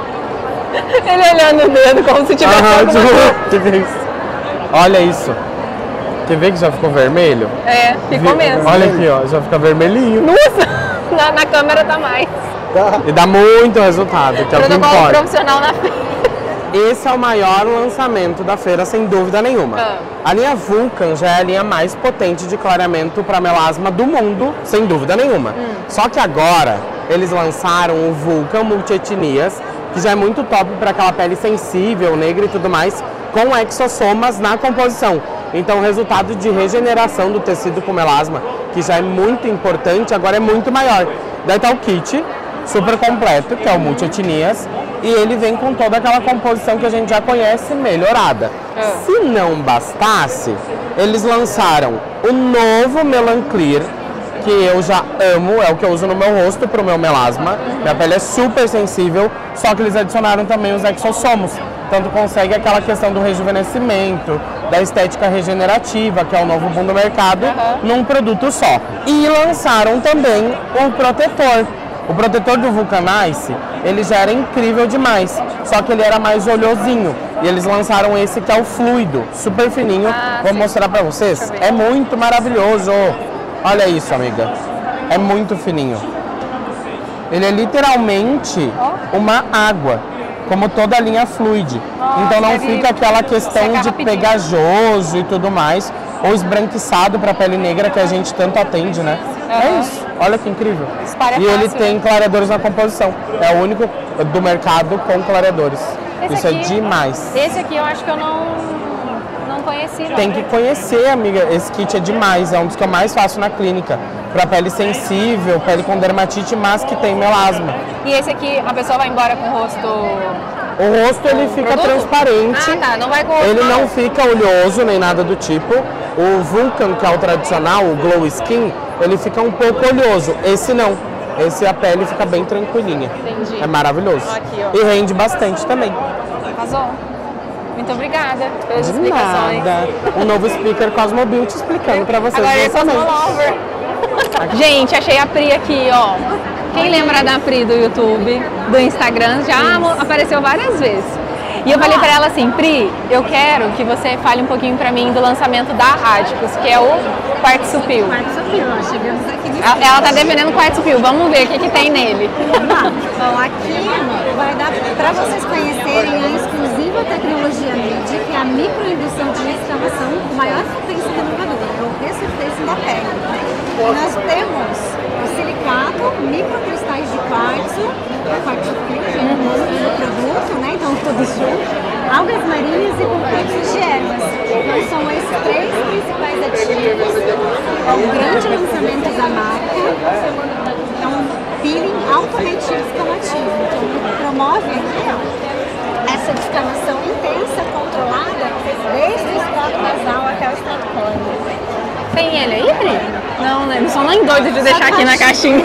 Ele olhando o dedo como se tivesse Aham, alguma tipo, que que é isso? Olha isso. Quer ver que já ficou vermelho? É, ficou mesmo. Olha aqui, ó, já fica vermelhinho. Nossa, na, na câmera tá mais. E dá muito resultado, que é o que Protocolo importa. profissional na feira. Esse é o maior lançamento da feira, sem dúvida nenhuma. Ah. A linha Vulcan já é a linha mais potente de clareamento para melasma do mundo, sem dúvida nenhuma. Hum. Só que agora eles lançaram o Vulcan Multietnias, que já é muito top para aquela pele sensível, negra e tudo mais, com exossomas na composição. Então o resultado de regeneração do tecido com melasma, que já é muito importante, agora é muito maior. Daí tá o kit super completo, que é o Multietnias, e ele vem com toda aquela composição que a gente já conhece melhorada. É. Se não bastasse, eles lançaram o novo Melan Clear, que eu já amo, é o que eu uso no meu rosto pro meu melasma. Minha pele é super sensível, só que eles adicionaram também os exossomos. Então tu consegue aquela questão do rejuvenescimento, da estética regenerativa, que é o novo boom do mercado, num produto só. E lançaram também o protetor. O protetor do Vulcanize, ele já era incrível demais, só que ele era mais oleosinho. E eles lançaram esse que é o fluido, super fininho. Ah, Vou sim. mostrar pra vocês. Deixa eu ver. É muito maravilhoso. Olha isso, amiga. É muito fininho. Ele é literalmente uma água, como toda a linha Fluid. Nossa, então não deve fica aquela questão secar de rapidinho. pegajoso e tudo mais, ou esbranquiçado para pele negra que a gente tanto atende, né? É Aham. isso. Olha que incrível. Espalha E ele fácil, tem né? clareadores na composição. É o único do mercado com clareadores. Esse Isso aqui- é demais. Esse aqui eu acho que eu não, não conheci, não. Tem que conhecer, amiga. Esse kit é demais. É um dos que eu mais faço na clínica. Pra pele sensível, pele com dermatite, mas que tem melasma. E esse aqui, a pessoa vai embora com o rosto... O rosto ele fica produto? transparente. Ah, tá. Não vai com o rosto Ele não marrom. fica oleoso nem nada do tipo. O Vulcan, que é o tradicional, o Glow Skin, ele fica um pouco oleoso. Esse não. Esse a pele fica bem tranquilinha. Entendi. É maravilhoso. Aqui, ó. E rende bastante também. Arrasou. Muito obrigada pelas De explicações. nada. Um novo speaker Cosmobuilt explicando pra vocês. Agora é lançamento. Cosmolover. Gente, achei a Pri aqui, ó. Quem lembra da Pri do YouTube, do Instagram, já mo- apareceu várias vezes. E eu falei pra ela assim, Pri, eu quero que você fale um pouquinho pra mim do lançamento da Radicus, que é o Quartzo Supil. Quartzo Supil, ó, chegamos aqui no Ela, ela tá defendendo o Quartzo Supil, vamos ver o que, que tem nele. Vamos lá. Bom, aqui vai dar para vocês conhecerem a exclusiva tecnologia mídia, que é a microindução de escavação com maior potência renovadora, é o resurfacing da pele. E nós temos o silicato, microcristais de quartzo, quartzo Supil, já é o nome do produto, né? Então tudo junto. Algas marinhas e complexos de ervas. Então são esses três principais ativos. É o grande lançamento da marca. É um peeling altamente descamativo. Então promove aqui, ó, essa descamação intensa, controlada, desde o extrato basal até o extrato córneo. Tem ele aí, Pri? Não, né? Não sou nem doida de deixar aqui na caixinha.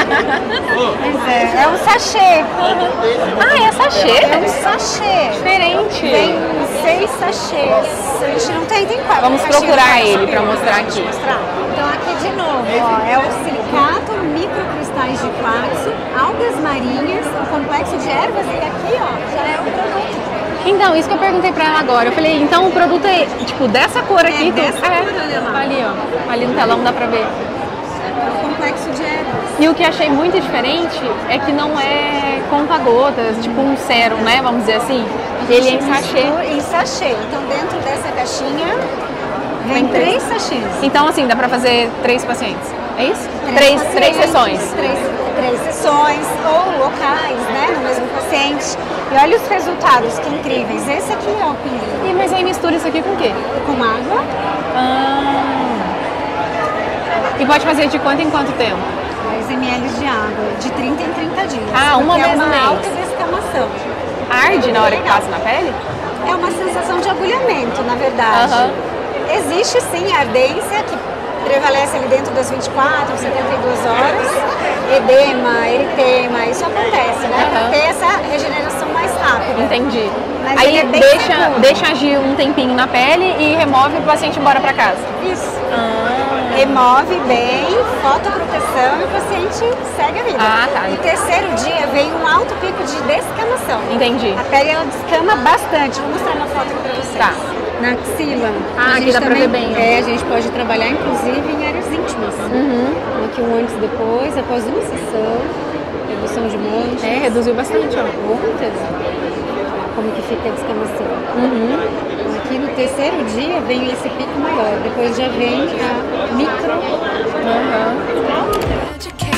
Pois é, é um sachê. Ah, é sachê? É um sachê. Diferente. Tem seis sachês. A gente não tem, tem quatro. Vamos caixinhas procurar de ele Supil. pra mostrar aqui. Mostrar. Então aqui de novo, ó, é o silicato, microcristais de quartzo, algas marinhas, o complexo de ervas e aqui, ó, já é o produto. Então, isso que eu perguntei pra ela agora. Eu falei, então o produto é tipo dessa cor aqui? É dessa tu... cor, olha lá. Ali, ó. Ali no telão dá pra ver. É o complexo de ervas. E o que achei muito diferente é que não é conta-gotas, tipo um sérum, né? Vamos dizer assim. Ele é em sachê. Em sachê. Então dentro dessa caixinha Vem três sachês. Então, assim, dá pra fazer três pacientes, é isso? Três, Três, três sessões. Três, três sessões ou locais, né, no mesmo paciente. E olha os resultados, que incríveis. Esse aqui é o peeling. E, mas aí mistura isso aqui com o quê? Com água. Ah. E pode fazer de quanto em quanto tempo? dez mililitros de água, de trinta em trinta dias. Ah, uma vez é no uma mês. alta descamação. Arde na hora que passa na pele? É uma sensação de agulhamento, na verdade. Aham. Existe sim a ardência, que prevalece ali dentro das vinte e quatro, setenta e duas horas. Edema, eritema, isso acontece, né? Pra Aham. ter essa regeneração mais rápida. Entendi. Mas Aí ele é bem deixa, seguro. deixa agir um tempinho na pele e remove para o paciente ir embora para casa. Isso. Ah. Remove bem, fotoproteção e o paciente segue a vida. Ah, tá. E terceiro dia vem um alto pico de descamação. Entendi. A pele ela descama bastante. Vou mostrar uma foto aqui pra vocês. Tá. Na axila. Ah, a aqui gente dá pra também, ver bem, ó. É, a gente pode trabalhar inclusive em áreas íntimas. Uhum. Aqui um antes e depois, após uma sessão. Redução de manchas. É, reduziu bastante, ó. Muitas. Como que fica a descamação. Uhum. Aqui no terceiro dia vem esse pico maior, depois já vem a micro. Uhum.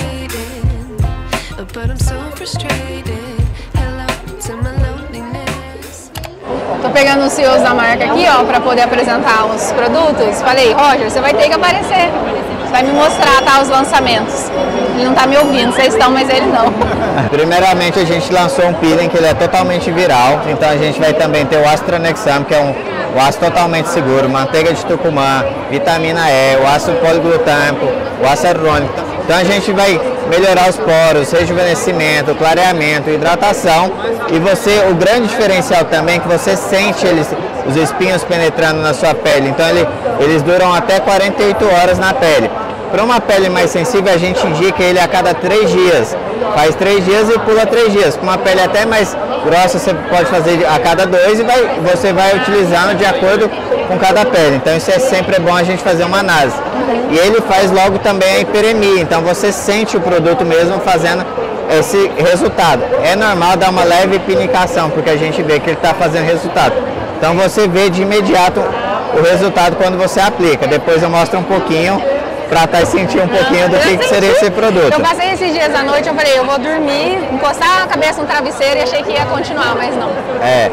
Tô pegando os C E Os da marca aqui, ó, pra poder apresentar os produtos. Falei, Roger, você vai ter que aparecer. Você vai me mostrar, tá, os lançamentos. Ele não tá me ouvindo, vocês estão, mas ele não. Primeiramente a gente lançou um peeling que ele é totalmente viral, então a gente vai também ter o Astronexam, que é um o ácido totalmente seguro, manteiga de tucumã, vitamina E, o ácido poliglutâmico, o ácido hialurônico. Então a gente vai melhorar os poros, rejuvenescimento, clareamento, hidratação, e você, o grande diferencial também é que você sente eles, os espinhos penetrando na sua pele, então ele, eles duram até quarenta e oito horas na pele. Para uma pele mais sensível, a gente indica ele a cada três dias. Faz três dias e pula três dias. Com uma pele até mais grossa, você pode fazer a cada dois e vai, você vai utilizando de acordo com cada pele. Então isso é sempre bom a gente fazer uma análise. E ele faz logo também a hiperemia, então você sente o produto mesmo fazendo esse resultado. É normal dar uma leve pinicação, porque a gente vê que ele está fazendo resultado. Então você vê de imediato o resultado quando você aplica. Depois eu mostro um pouquinho para estar sentir um pouquinho do que, que seria esse produto. Eu passei esses dias à noite, eu falei, eu vou dormir, encostar a cabeça no travesseiro e achei que ia continuar, mas não. É.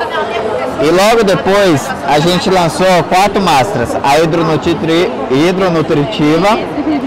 E logo depois a gente lançou quatro máscaras, a hidronutri... hidronutritiva,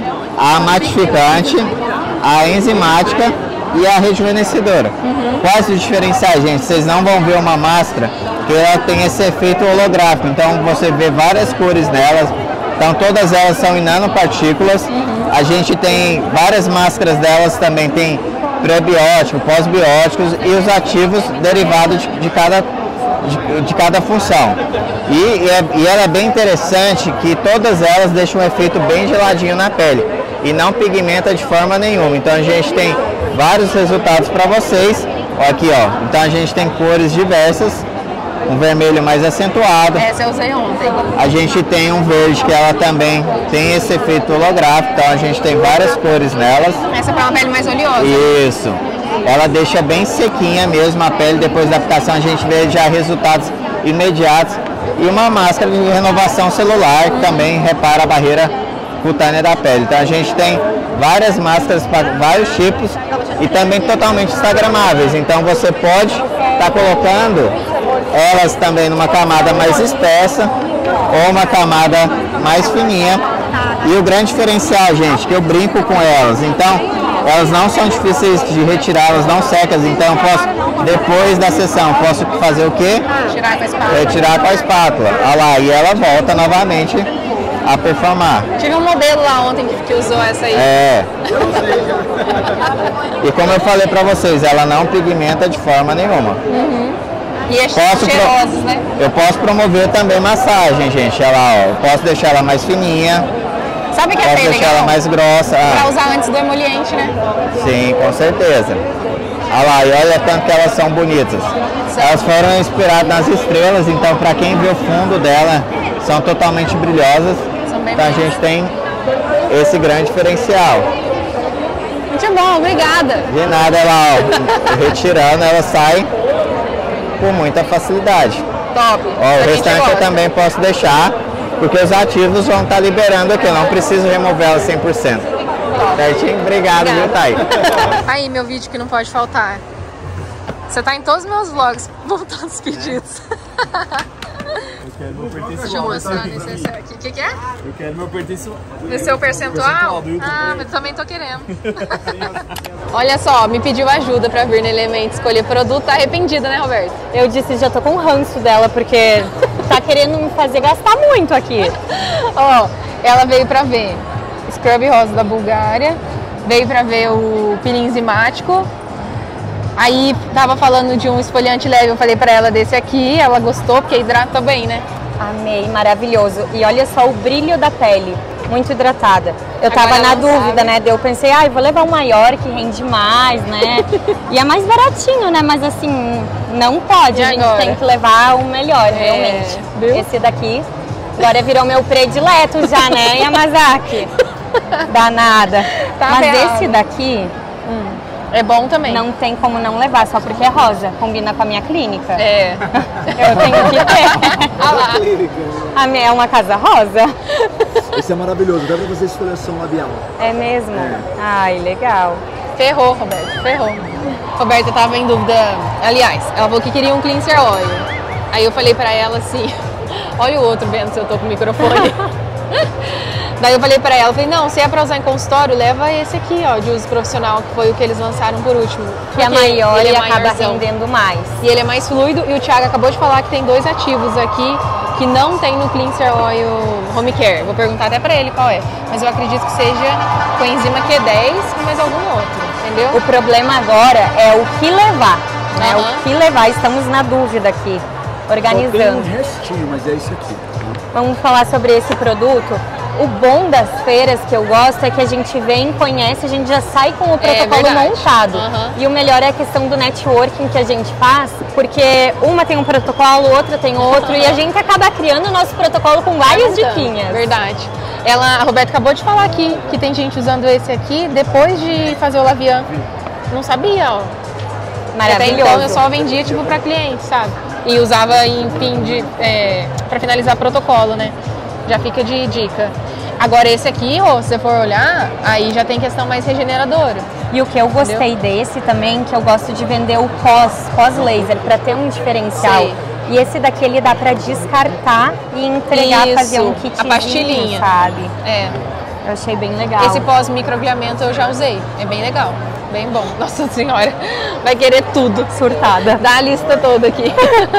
a matificante, a enzimática e a rejuvenescedora. Uhum. Quais os diferenciais, gente? Vocês não vão ver uma máscara que ela tem esse efeito holográfico, então você vê várias cores nelas. Então todas elas são em nanopartículas. Uhum. A gente tem várias máscaras delas, também tem prebiótico, pós-bióticos e os ativos derivados de, de, cada, de, de cada função. E, e, é, e ela é bem interessante que todas elas deixam um efeito bem geladinho na pele e não pigmenta de forma nenhuma. Então a gente tem vários resultados para vocês. Aqui, ó. Então a gente tem cores diversas. Um vermelho mais acentuado. Essa eu usei ontem. A gente tem um verde que ela também tem esse efeito holográfico, então a gente tem várias cores nelas. Essa é para uma pele mais oleosa. Isso. Ela deixa bem sequinha mesmo a pele, depois da aplicação a gente vê já resultados imediatos. E uma máscara de renovação celular que também repara a barreira cutânea da pele. Então a gente tem várias máscaras para vários tipos e também totalmente instagramáveis. Então você pode estar tá colocando elas também numa camada mais espessa ou uma camada mais fininha. E o grande diferencial, gente, que eu brinco com elas, então elas não são difíceis de retirar, elas não secas, então eu posso, depois da sessão, posso fazer o quê? Retirar com a espátula. Retirar com a espátula. Olha lá, e ela volta novamente a performar. Tive um modelo lá ontem que usou essa aí. É. E como eu falei pra vocês, ela não pigmenta de forma nenhuma. Uhum. E é posso cheirosos, pro... né? Eu posso promover também massagem, gente. Ela, ó, eu posso deixar ela mais fininha. Sabe que é posso deixar legal? ela mais grossa. Pra Ah. usar antes do emoliente, né? Sim, com certeza. Olha lá, e olha tanto que elas são bonitas. Elas foram inspiradas nas estrelas, então para quem vê o fundo dela, são totalmente brilhosas. São bem então a gente tem esse grande diferencial. Muito bom, obrigada. De nada, ela, ó, retirando, ela sai com muita facilidade. Top. Ó, o restante eu também posso deixar porque os ativos vão estar liberando aqui, eu não preciso remover ela cem por cento. Certinho? Obrigado, viu, Thay? Aí, meu vídeo que não pode faltar. Você tá em todos os meus vlogs, voltando os pedidos. Eu quero meu pertencimento. Deixa eu mostrar nesse aqui. O que, que é? Eu quero meu pertencimento. No seu percentual? Ah, mas também tô querendo. Olha só, me pediu ajuda pra vir no Elemento escolher produto. Tá arrependida, né, Roberto? Eu disse, já tô com ranço dela, porque tá querendo me fazer gastar muito aqui. Ó, oh, ela veio pra ver Scrub Rosa da Bulgária, veio pra ver o peeling enzimático. Aí tava falando de um esfoliante leve, eu falei pra ela desse aqui, ela gostou, porque hidrata bem, né? Amei, maravilhoso. E olha só o brilho da pele, muito hidratada. Eu tava Agora na dúvida, sabe. né? Daí eu pensei, ai, ah, vou levar o maior, que rende mais, né? E é mais baratinho, né? Mas assim, não pode, E a gente agora? tem que levar o melhor, É, realmente. viu? Esse daqui, agora virou meu predileto já, né, Yamazaki? Danada. Tá Mas real. esse daqui... Hum, é bom também. Não tem como não levar, só porque é rosa. Combina com a minha clínica. É. Eu tenho que ter. Ah lá. A minha é uma casa rosa. Esse é maravilhoso, dá pra fazer esfoliação labial. É mesmo? Ai, legal. Ferrou, Roberto, ferrou. Roberta tava em dúvida. Aliás, ela falou que queria um cleanser oil. Aí eu falei pra ela assim, olha o outro vendo se eu tô com o microfone. Daí eu falei pra ela, falei, não, se é pra usar em consultório, leva esse aqui, ó, de uso profissional, que foi o que eles lançaram por último. Que é Porque maior ele e é acaba maiorzão. rendendo mais. E ele é mais fluido, e o Thiago acabou de falar que tem dois ativos aqui que não tem no Cleanser Oil Home Care. Vou perguntar até pra ele qual é, mas eu acredito que seja com a enzima Q dez e mais algum outro, entendeu? O problema agora é o que levar, né? Aham. O que levar, estamos na dúvida aqui, Só tem organizando. um restinho, mas é esse aqui. Vamos falar sobre esse produto. O bom das feiras que eu gosto é que a gente vem, conhece, a gente já sai com o protocolo verdade. montado. Aham. E o melhor é a questão do networking que a gente faz, porque uma tem um protocolo, outra tem outro, e a gente acaba criando o nosso protocolo com várias Perguntando. diquinhas. Verdade. Ela, a Roberta acabou de falar aqui que tem gente usando esse aqui depois de fazer o Lavian. Não sabia, ó. Maravilhoso. Até então eu só vendia tipo pra cliente, sabe? E usava em fim de é, para finalizar protocolo, né? Já fica de dica. Agora esse aqui, ó, se você for olhar, aí já tem questão mais regeneradora. E o que eu gostei desse também, que eu gosto de vender o pós, pós-laser, para ter um diferencial. Sei. E esse daqui ele dá para descartar e entregar, Isso, fazer um a kitzinho, pastilhinha. sabe? É. Eu achei bem legal. Esse pós-microagulhamento eu já usei. É bem legal. Bem bom. Nossa senhora. Vai querer tudo. Surtada. Dá a lista toda aqui.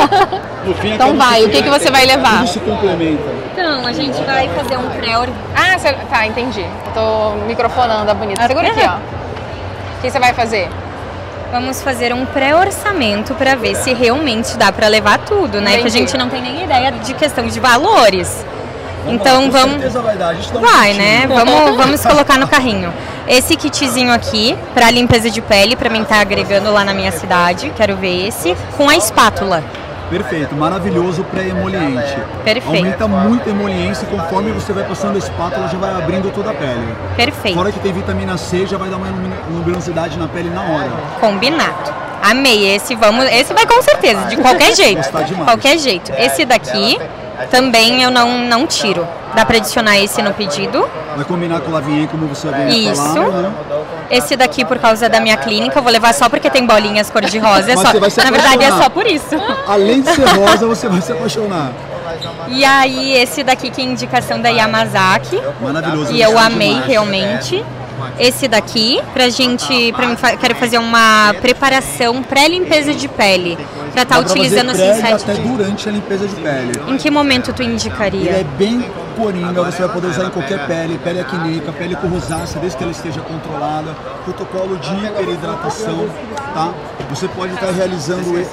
No fim, Então acaba vai, se- o que que você vai levar? Tudo se complementa. Então, a gente vai fazer um pré Ah, você... tá, entendi. Eu tô microfonando a bonita. Segura aqui, ó. O que você vai fazer? Vamos fazer um pré-orçamento para ver se realmente dá para levar tudo, né? Entendi. Que a gente não tem nem ideia de questão de valores. Então com vamos. certeza vai dar, a gente dá um Vai, jeitinho. né? Vamos, vamos colocar no carrinho. Esse kitzinho aqui, para limpeza de pele, para mim estar agregando lá na minha cidade. Quero ver esse. Com a espátula. Perfeito, maravilhoso pré-emoliente. Perfeito. Aumenta muito a emoliência e conforme você vai passando a espátula já vai abrindo toda a pele. Perfeito. Fora que tem vitamina C, já vai dar uma luminosidade na pele na hora. Combinado. Amei. Esse vamos. Esse vai com certeza, de qualquer jeito. Gostar demais. Qualquer jeito. Esse daqui também eu não, não tiro. Dá para adicionar esse no pedido. Vai combinar com o Lavien, como você havia Isso. falado, né? Esse daqui por causa da minha clínica, eu vou levar só porque tem bolinhas cor-de-rosa. É Mas só, você vai se na verdade é apaixonar. só por isso. Além de ser rosa, você vai se apaixonar. E aí esse daqui que é indicação da Yamazaki. Maravilhoso. E eu gostei amei demais. realmente. Esse daqui, pra gente, pra mim, fa- quero fazer uma preparação pré-limpeza de pele. Pra estar Dá pra utilizando fazer assim pré e sete até dias. durante a limpeza de pele. Em que momento tu Ele é indicaria? bem coringa, você vai poder usar em qualquer pele, pele acneica, pele com rosácea, desde que ela esteja controlada. Protocolo de hiperidratação, tá? Você pode estar realizando esse...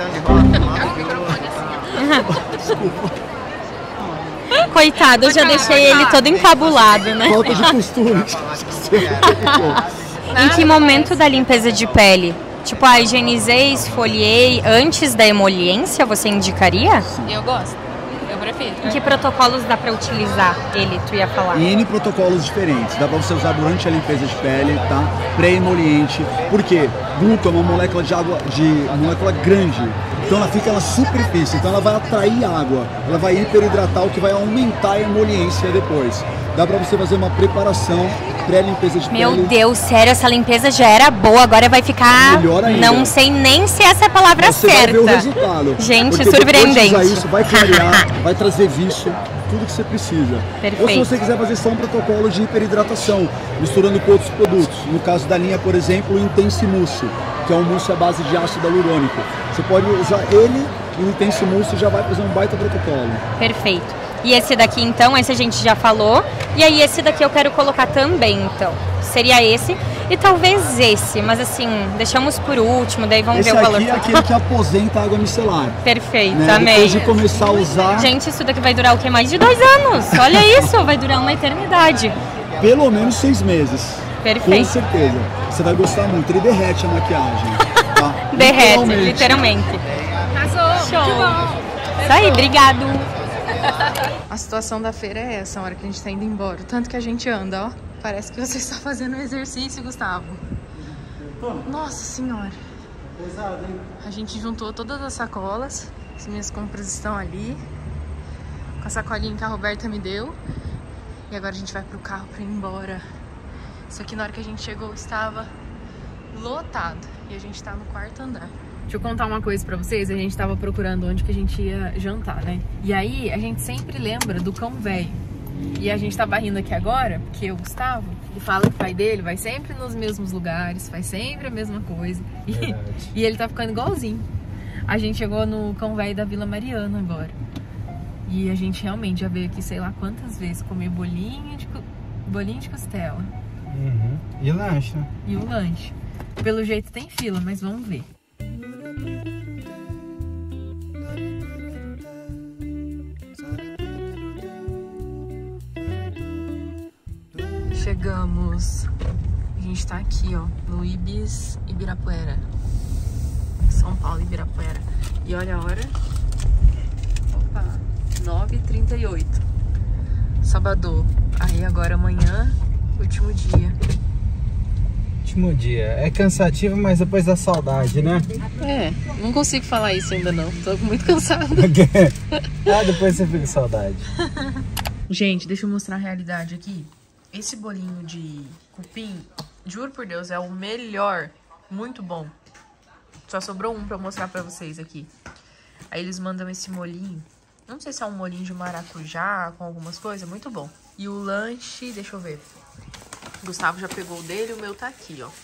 Desculpa. Coitado, eu já deixei ele todo encabulado, né? Falta de costura. Em que momento da limpeza de pele? Tipo, ah, higienizei, esfoliei antes da emoliência, você indicaria? Eu gosto. Eu prefiro. Em que protocolos dá pra utilizar ele, tu ia falar? Em N protocolos diferentes, dá pra você usar durante a limpeza de pele, tá? Pré-emoliente. Por quê? Gluco é uma molécula de água, de uma molécula grande. Então ela fica na superfície, então ela vai atrair água, ela vai hiperidratar, o que vai aumentar a emoliência depois. Dá pra você fazer uma preparação pré-limpeza de Meu pele. Meu Deus, sério, essa limpeza já era boa, agora vai ficar... Melhor ainda. Não sei nem se essa é a palavra você certa. Vai ver o resultado. Gente, porque surpreendente. Depois de usar isso, vai clarear, vai trazer viço, tudo que você precisa. Perfeito. Ou se você quiser fazer só um protocolo de hiperidratação, misturando com outros produtos. No caso da linha, por exemplo, o Intense Mousse, que é um mousse à base de ácido hialurônico. Você pode usar ele e o Intense Mousse já vai fazer um baita protocolo. Perfeito. E esse daqui, então, esse a gente já falou. E aí esse daqui eu quero colocar também, então. Seria esse e talvez esse, mas assim, deixamos por último, daí vamos esse ver o valor. Esse aqui é aquele que aposenta a água micelar. Perfeito, né? amei. Depois de começar a usar... Gente, isso daqui vai durar o quê? Mais de dois anos. Olha isso, vai durar uma eternidade. Pelo menos seis meses. Perfeito. Com certeza. Você vai gostar muito. Ele derrete a maquiagem. Tá? Derrete, literalmente. literalmente. Arrasou. Show. Muito bom. Isso aí, obrigado. A situação da feira é essa, a hora que a gente tá indo embora. O tanto que a gente anda, ó. Parece que você está fazendo um exercício, Gustavo. Nossa senhora. Pesado, hein? A gente juntou todas as sacolas. As minhas compras estão ali. Com a sacolinha que a Roberta me deu. E agora a gente vai pro carro pra ir embora. Isso aqui na hora que a gente chegou estava lotado. E a gente tá no quarto andar. Deixa eu contar uma coisa pra vocês. A gente tava procurando onde que a gente ia jantar, né? E aí a gente sempre lembra do cão velho. E a gente tava rindo aqui agora, porque o Gustavo, ele fala que o pai dele vai sempre nos mesmos lugares, faz sempre a mesma coisa. E, e ele tá ficando igualzinho. A gente chegou no cão velho da Vila Mariana agora. E a gente realmente já veio aqui sei lá quantas vezes comer bolinho de, bolinho de costela. Uhum. E o lanche, né? E o lanche. Pelo jeito tem fila, mas vamos ver. Chegamos. A gente tá aqui, ó, no Ibis Ibirapuera. São Paulo, Ibirapuera. E olha a hora. Opa, nove e trinta e oito. Sábado. Aí agora amanhã, último dia. Último dia. É cansativo, mas depois da saudade, né? É, não consigo falar isso ainda não. Tô muito cansada. Ah, depois você fica com saudade. Gente, deixa eu mostrar a realidade aqui. Esse bolinho de cupim, juro por Deus, é o melhor. Muito bom. Só sobrou um pra eu mostrar pra vocês aqui. Aí eles mandam esse molhinho. Não sei se é um molhinho de maracujá com algumas coisas. Muito bom. E o lanche, deixa eu ver. O Gustavo já pegou o dele, o meu tá aqui, ó.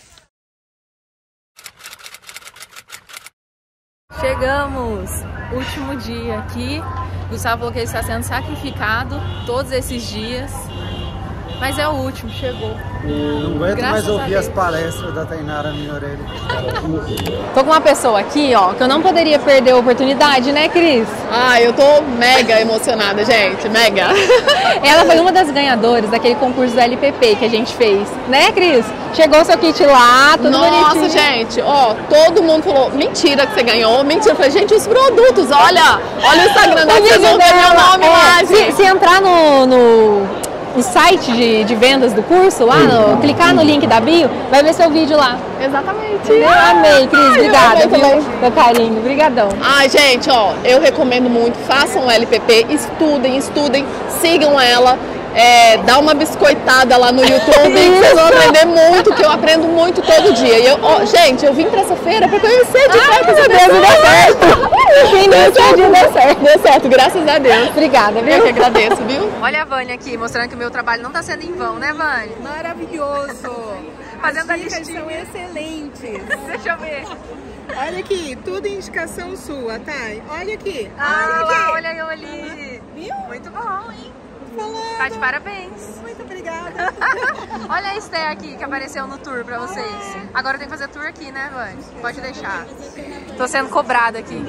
Chegamos! Último dia aqui. O Gustavo falou que ele está sendo sacrificado todos esses dias. Mas é o último, chegou. Não aguento Graças mais ouvir a as palestras da Tainara na minha orelha. Tô com uma pessoa aqui, ó, que eu não poderia perder a oportunidade, né, Cris? Ah, eu tô mega emocionada, gente, mega. Ela foi uma das ganhadoras daquele concurso do L P P que a gente fez, né, Cris? Chegou o seu kit lá, tudo Nossa, bonitinho. gente, ó, todo mundo falou, mentira que você ganhou, mentira. Eu falei, gente, os produtos, olha, olha o Instagram dela, vocês vão ver meu nome é, lá, se, gente. se entrar no... no... o site de, de vendas do curso lá, no, clicar no link da bio, vai ver seu vídeo lá. Exatamente. Eu amei, Cris, Ai, obrigada, eu amei viu? Meu carinho, brigadão. Ai, gente, ó, eu recomendo muito, façam o L P P, estudem, estudem, sigam ela, é, dá uma biscoitada lá no YouTube, que vocês vão aprender muito, que eu aprendo muito todo dia. E eu, ó, gente, eu vim pra essa feira pra conhecer de perto essa pessoa. Deu certo. Quem deu certo, deu certo. Deu certo, graças a Deus. Obrigada, viu? Eu que agradeço, viu? Olha a Vânia aqui, mostrando que o meu trabalho não tá sendo em vão, né, Vânia? Maravilhoso! Fazendo a As dicas listinha. são excelentes. Deixa eu ver. Olha aqui, tudo indicação sua, tá? Olha aqui. Ah, olha lá, aqui. olha eu ali. Viu? Muito bom, hein? Falando. Tá de parabéns. Muito obrigada. Olha a Esté aqui que apareceu no tour pra vocês. Agora eu tenho que fazer tour aqui, né, Vânia? Pode deixar. Tô sendo cobrada aqui.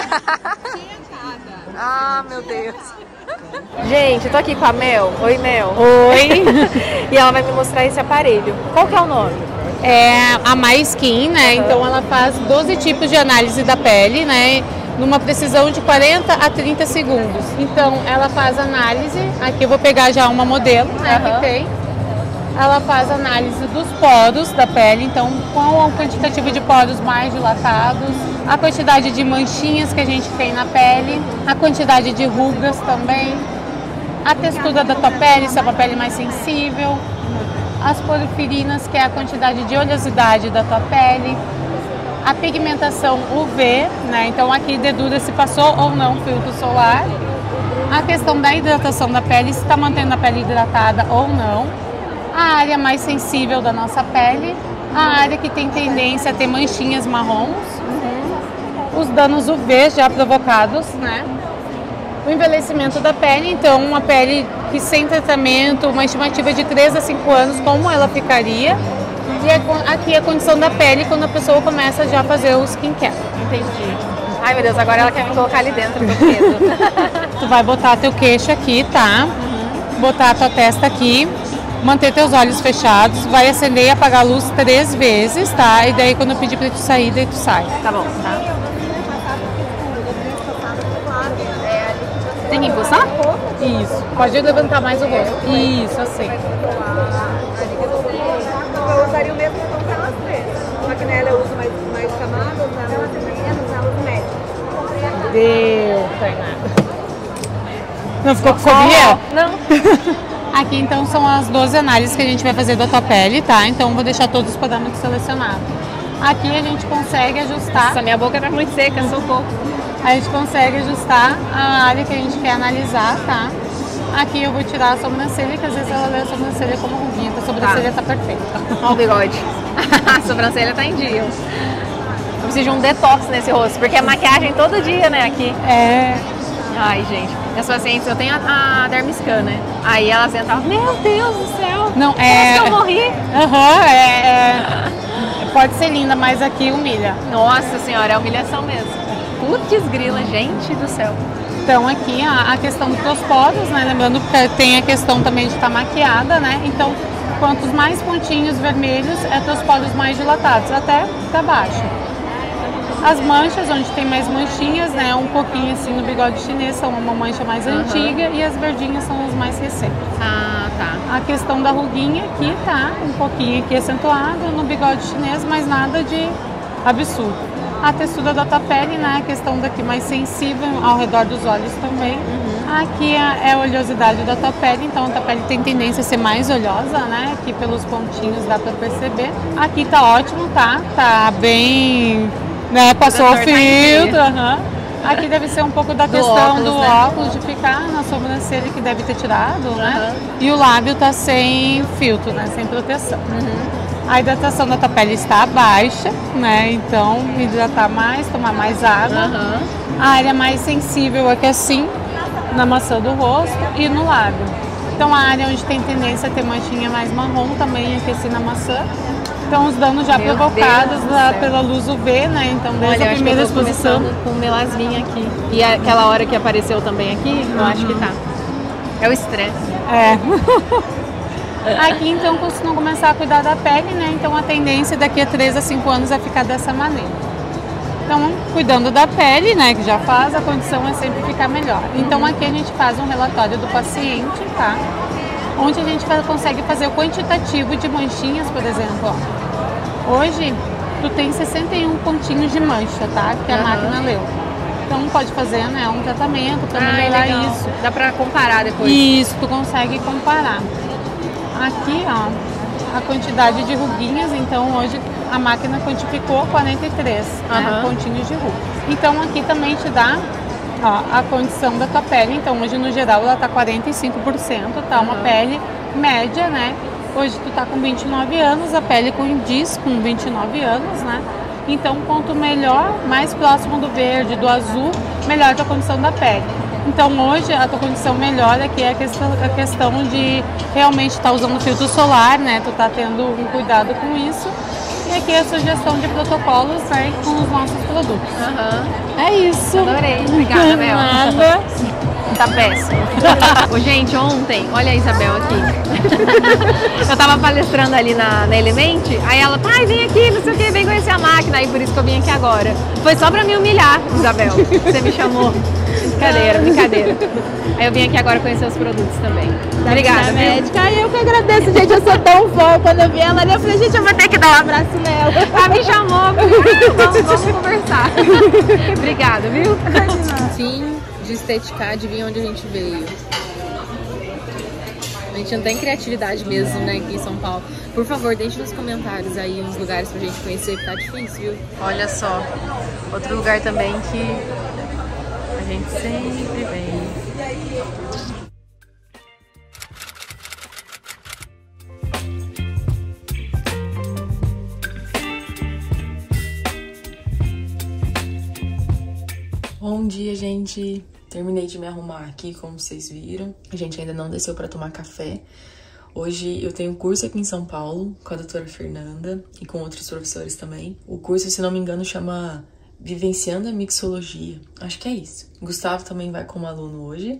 Ah, meu Deus. Gente, eu tô aqui com a Mel. Oi, Mel. Oi. E ela vai me mostrar esse aparelho. Qual que é o nome? É a MySkin, né? Então ela faz doze tipos de análise da pele, né? Numa precisão de quarenta a trinta segundos. Então ela faz análise. Aqui eu vou pegar já uma modelo, né? Uhum. Que tem. Ela faz análise dos poros da pele, então qual o quantitativo de poros mais dilatados, a quantidade de manchinhas que a gente tem na pele, a quantidade de rugas também, a textura da tua pele, se é uma pele mais sensível, as porfirinas, que é a quantidade de oleosidade da tua pele, a pigmentação U V, né? Então aqui dedura se passou ou não filtro solar, a questão da hidratação da pele, se está mantendo a pele hidratada ou não, a área mais sensível da nossa pele, a área que tem tendência a ter manchinhas marrons, uhum. os danos U V já provocados, né? O envelhecimento da pele, então uma pele que sem tratamento, uma estimativa de três a cinco anos, como ela ficaria. E aqui a condição da pele quando a pessoa começa já a fazer o skincare. Entendi. Ai meu Deus, agora ela quer me colocar ali dentro, eu tô com medo. Tu vai botar teu queixo aqui, tá? Uhum. Botar a tua testa aqui, manter teus olhos fechados, vai acender e apagar a luz três vezes, tá? E daí quando eu pedir pra tu sair, daí tu sai. Tá bom, tá? Tem que encostar? Isso. Pode levantar mais o rosto. Isso, assim. Eu usaria o mesmo tom para elas três. Só que nela eu uso mais, mais camadas, nela tem menos, ela usa médio. Deu, tem nada. Não ficou com fobia? Não. Aqui então são as doze análises que a gente vai fazer da tua pele, tá? Então vou deixar todos os parâmetros selecionados. Aqui a gente consegue ajustar. Nossa, minha boca tá muito seca, socorro. A gente consegue ajustar a área que a gente quer analisar, tá? Aqui eu vou tirar a sobrancelha, que às vezes ela lê a sobrancelha como ruguinha, então a sobrancelha tá, tá perfeita. Olha o bigode. A sobrancelha tá em dia. Eu preciso de um detox nesse rosto, porque é maquiagem todo dia, né, aqui. É. Ai, gente, minhas pacientes, eu tenho a, a Dermiscan, né? Aí elas entram, meu Deus do céu, não, é... que eu morri? Aham, uhum, é, é... Pode ser linda, mas aqui humilha. Nossa senhora, é humilhação mesmo. Putz grila, gente do céu. Então aqui a, a questão dos teus poros, né? Lembrando que tem a questão também de estar maquiada, né? Então, quantos mais pontinhos vermelhos, é teus poros mais dilatados, até para baixo. As manchas, onde tem mais manchinhas, né? Um pouquinho assim no bigode chinês, são uma mancha mais uhum. antiga, e as verdinhas são as mais recentes. Ah, tá. A questão da ruguinha aqui tá um pouquinho aqui acentuado no bigode chinês, mas nada de absurdo. A textura da tua pele, né? A questão daqui mais sensível ao redor dos olhos também. Uhum. Aqui é a oleosidade da tua pele, então a tua pele tem tendência a ser mais oleosa, né? Aqui pelos pontinhos dá pra perceber. Aqui tá ótimo, tá? Tá bem... né? Passou o filtro. Uhum. Aqui deve ser um pouco da do questão óculos, do né? óculos, de ficar na sobrancelha que deve ter tirado, uhum. né? E o lábio tá sem filtro, né? Sem proteção. Uhum. A hidratação da tua pele está baixa, né? Então, hidratar mais, tomar mais água. Uhum. A área mais sensível aqui assim, na maçã do rosto e no lábio. Então, a área onde tem tendência a ter manchinha mais marrom também aqui assim na maçã. Então, os danos já Meu provocados da, pela luz U V, né? Então, desde Olha, a primeira acho que eu tô exposição. Com melasminha aqui. E aquela hora que apareceu também aqui, eu uhum. acho que tá. É o estresse. É. Aqui, então, se não começar a cuidar da pele, né? Então, a tendência daqui a três a cinco anos é ficar dessa maneira. Então, cuidando da pele, né? Que já faz, a condição é sempre ficar melhor. Então, aqui a gente faz um relatório do paciente, tá? Onde a gente consegue fazer o quantitativo de manchinhas, por exemplo, ó. Hoje, tu tem sessenta e um pontinhos de mancha, tá? Que a uhum. máquina leu. Então, pode fazer, né? Um tratamento para melhorar legal. isso. Dá pra comparar depois. Isso, tu consegue comparar. Aqui, ó, a quantidade de ruguinhas, então hoje a máquina quantificou quarenta e três uhum. né, pontinhos de rugas. Então aqui também te dá ó, a condição da tua pele, então hoje no geral ela tá quarenta e cinco por cento, tá uhum. uma pele média, né? Hoje tu tá com vinte e nove anos, a pele com diz com vinte e nove anos, né? Então quanto melhor, mais próximo do verde, do azul, melhor a tua condição da pele. Então hoje a tua condição melhor aqui é a questão, a questão de realmente estar tá usando filtro solar, né? Tu tá tendo um cuidado com isso. E aqui a sugestão de protocolos, né, com os nossos produtos. Uhum. É isso. Adorei. Obrigada, Mel. Nada. Tá péssimo. Ô, gente, ontem, olha a Isabel aqui. Eu tava palestrando ali na, na Elemente, aí ela, pai, vem aqui, não sei o que, vem conhecer a máquina, aí por isso que eu vim aqui agora. Foi só pra me humilhar, Isabel, você me chamou. brincadeira, brincadeira. Aí eu vim aqui agora conhecer os produtos também. Da Obrigada, viu? médica. E eu que agradeço, gente. Eu sou tão fã. Quando eu vi ela ali, eu falei, gente, eu vou ter que dar um abraço nela. Ela me chamou, vamos, vamos conversar. Obrigada, viu? Fim de Esteticá, adivinha onde a gente veio? A gente não tem criatividade mesmo, né, aqui em São Paulo. Por favor, deixe nos comentários aí uns lugares pra gente conhecer, porque tá difícil, viu? Olha só, outro lugar também que a gente sempre vem. Bom dia, gente! Terminei de me arrumar aqui, como vocês viram. A gente ainda não desceu pra tomar café. Hoje eu tenho curso aqui em São Paulo com a doutora Fernanda e com outros professores também. O curso, se não me engano, chama Vivenciando a Mixologia. Acho que é isso. O Gustavo também vai como aluno hoje.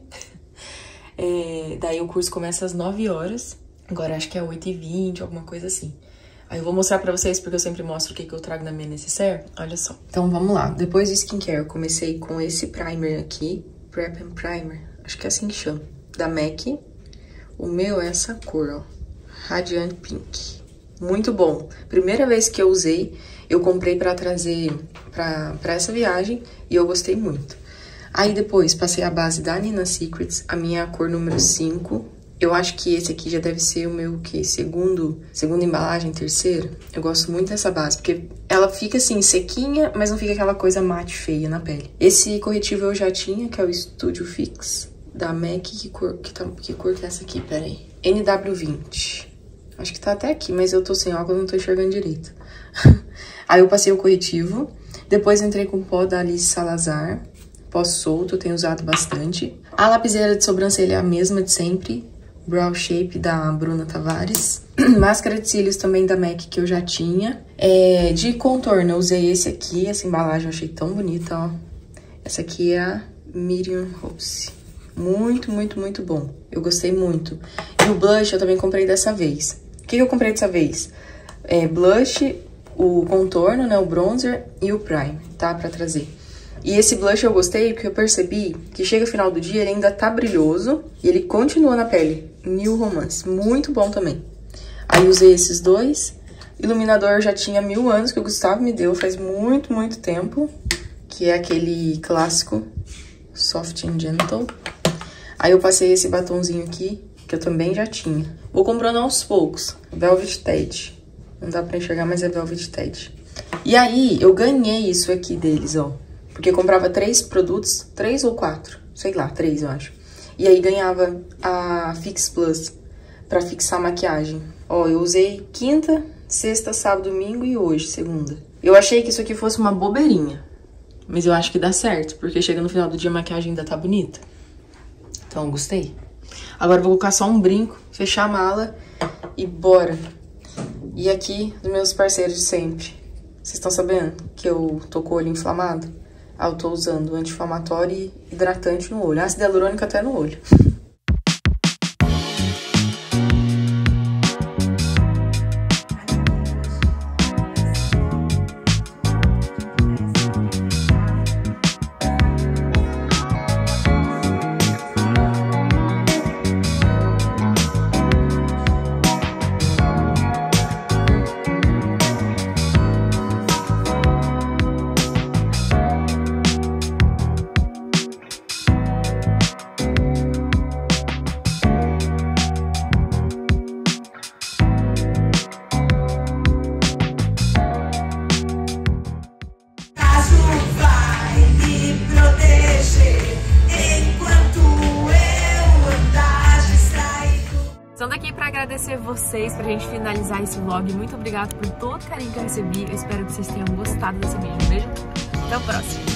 É, daí o curso começa às nove horas. Agora acho que é oito e vinte, alguma coisa assim. Aí eu vou mostrar pra vocês, porque eu sempre mostro o que, que eu trago na minha necessaire. Olha só. Então vamos lá. Depois do skincare, eu comecei com esse primer aqui. Prep and Primer. Acho que é assim que chama. Da M A C. O meu é essa cor, ó. Radiant Pink. Muito bom. Primeira vez que eu usei, eu comprei pra trazer pra, pra essa viagem e eu gostei muito. Aí depois, passei a base da Nina Secrets, a minha cor número cinco. Eu acho que esse aqui já deve ser o meu, o quê? Segundo, segunda embalagem, terceira. Eu gosto muito dessa base, porque ela fica assim, sequinha, mas não fica aquela coisa mate feia na pele. Esse corretivo eu já tinha, que é o Studio Fix, da M A C. Que cor que, tá, que cor que é essa aqui? Pera aí. N W vinte. Acho que tá até aqui, mas eu tô sem óculos, não tô enxergando direito. Aí eu passei o corretivo. Depois entrei com o pó da Alice Salazar. Pó solto, eu tenho usado bastante. A lapiseira de sobrancelha é a mesma de sempre. Brow Shape da Bruna Tavares. Máscara de cílios também da M A C, que eu já tinha. É, de contorno, eu usei esse aqui. Essa embalagem eu achei tão bonita, ó. Essa aqui é a Miriam Rose. Muito, muito, muito bom. Eu gostei muito. E o blush eu também comprei dessa vez. O que eu comprei dessa vez? É, blush, o contorno, né? O bronzer e o primer, tá? Pra trazer. E esse blush eu gostei porque eu percebi que chega no final do dia ele ainda tá brilhoso e ele continua na pele. New Romance. Muito bom também. Aí usei esses dois. Iluminador eu já tinha mil anos que o Gustavo me deu faz muito, muito tempo. Que é aquele clássico Soft and Gentle. Aí eu passei esse batonzinho aqui, que eu também já tinha. Vou comprando aos poucos. Velvet Ted. Não dá pra enxergar, mas é Velvet Ted. E aí eu ganhei isso aqui deles, ó. Porque eu comprava três produtos, três ou quatro, sei lá, três eu acho. E aí ganhava a Fix Plus pra fixar a maquiagem. Ó, eu usei quinta, sexta, sábado, domingo e hoje, segunda. Eu achei que isso aqui fosse uma bobeirinha, mas eu acho que dá certo, porque chega no final do dia a maquiagem ainda tá bonita. Então, gostei. Agora eu vou colocar só um brinco, fechar a mala e bora. E aqui, os meus parceiros de sempre. Vocês estão sabendo que eu tô com o olho inflamado? Ah, eu tô usando anti-inflamatório e hidratante no olho. Ácido hialurônico até no olho. Agradecer vocês pra gente finalizar esse vlog. Muito obrigada por todo o carinho que eu recebi. Eu espero que vocês tenham gostado desse vídeo. Um beijo, até o próximo.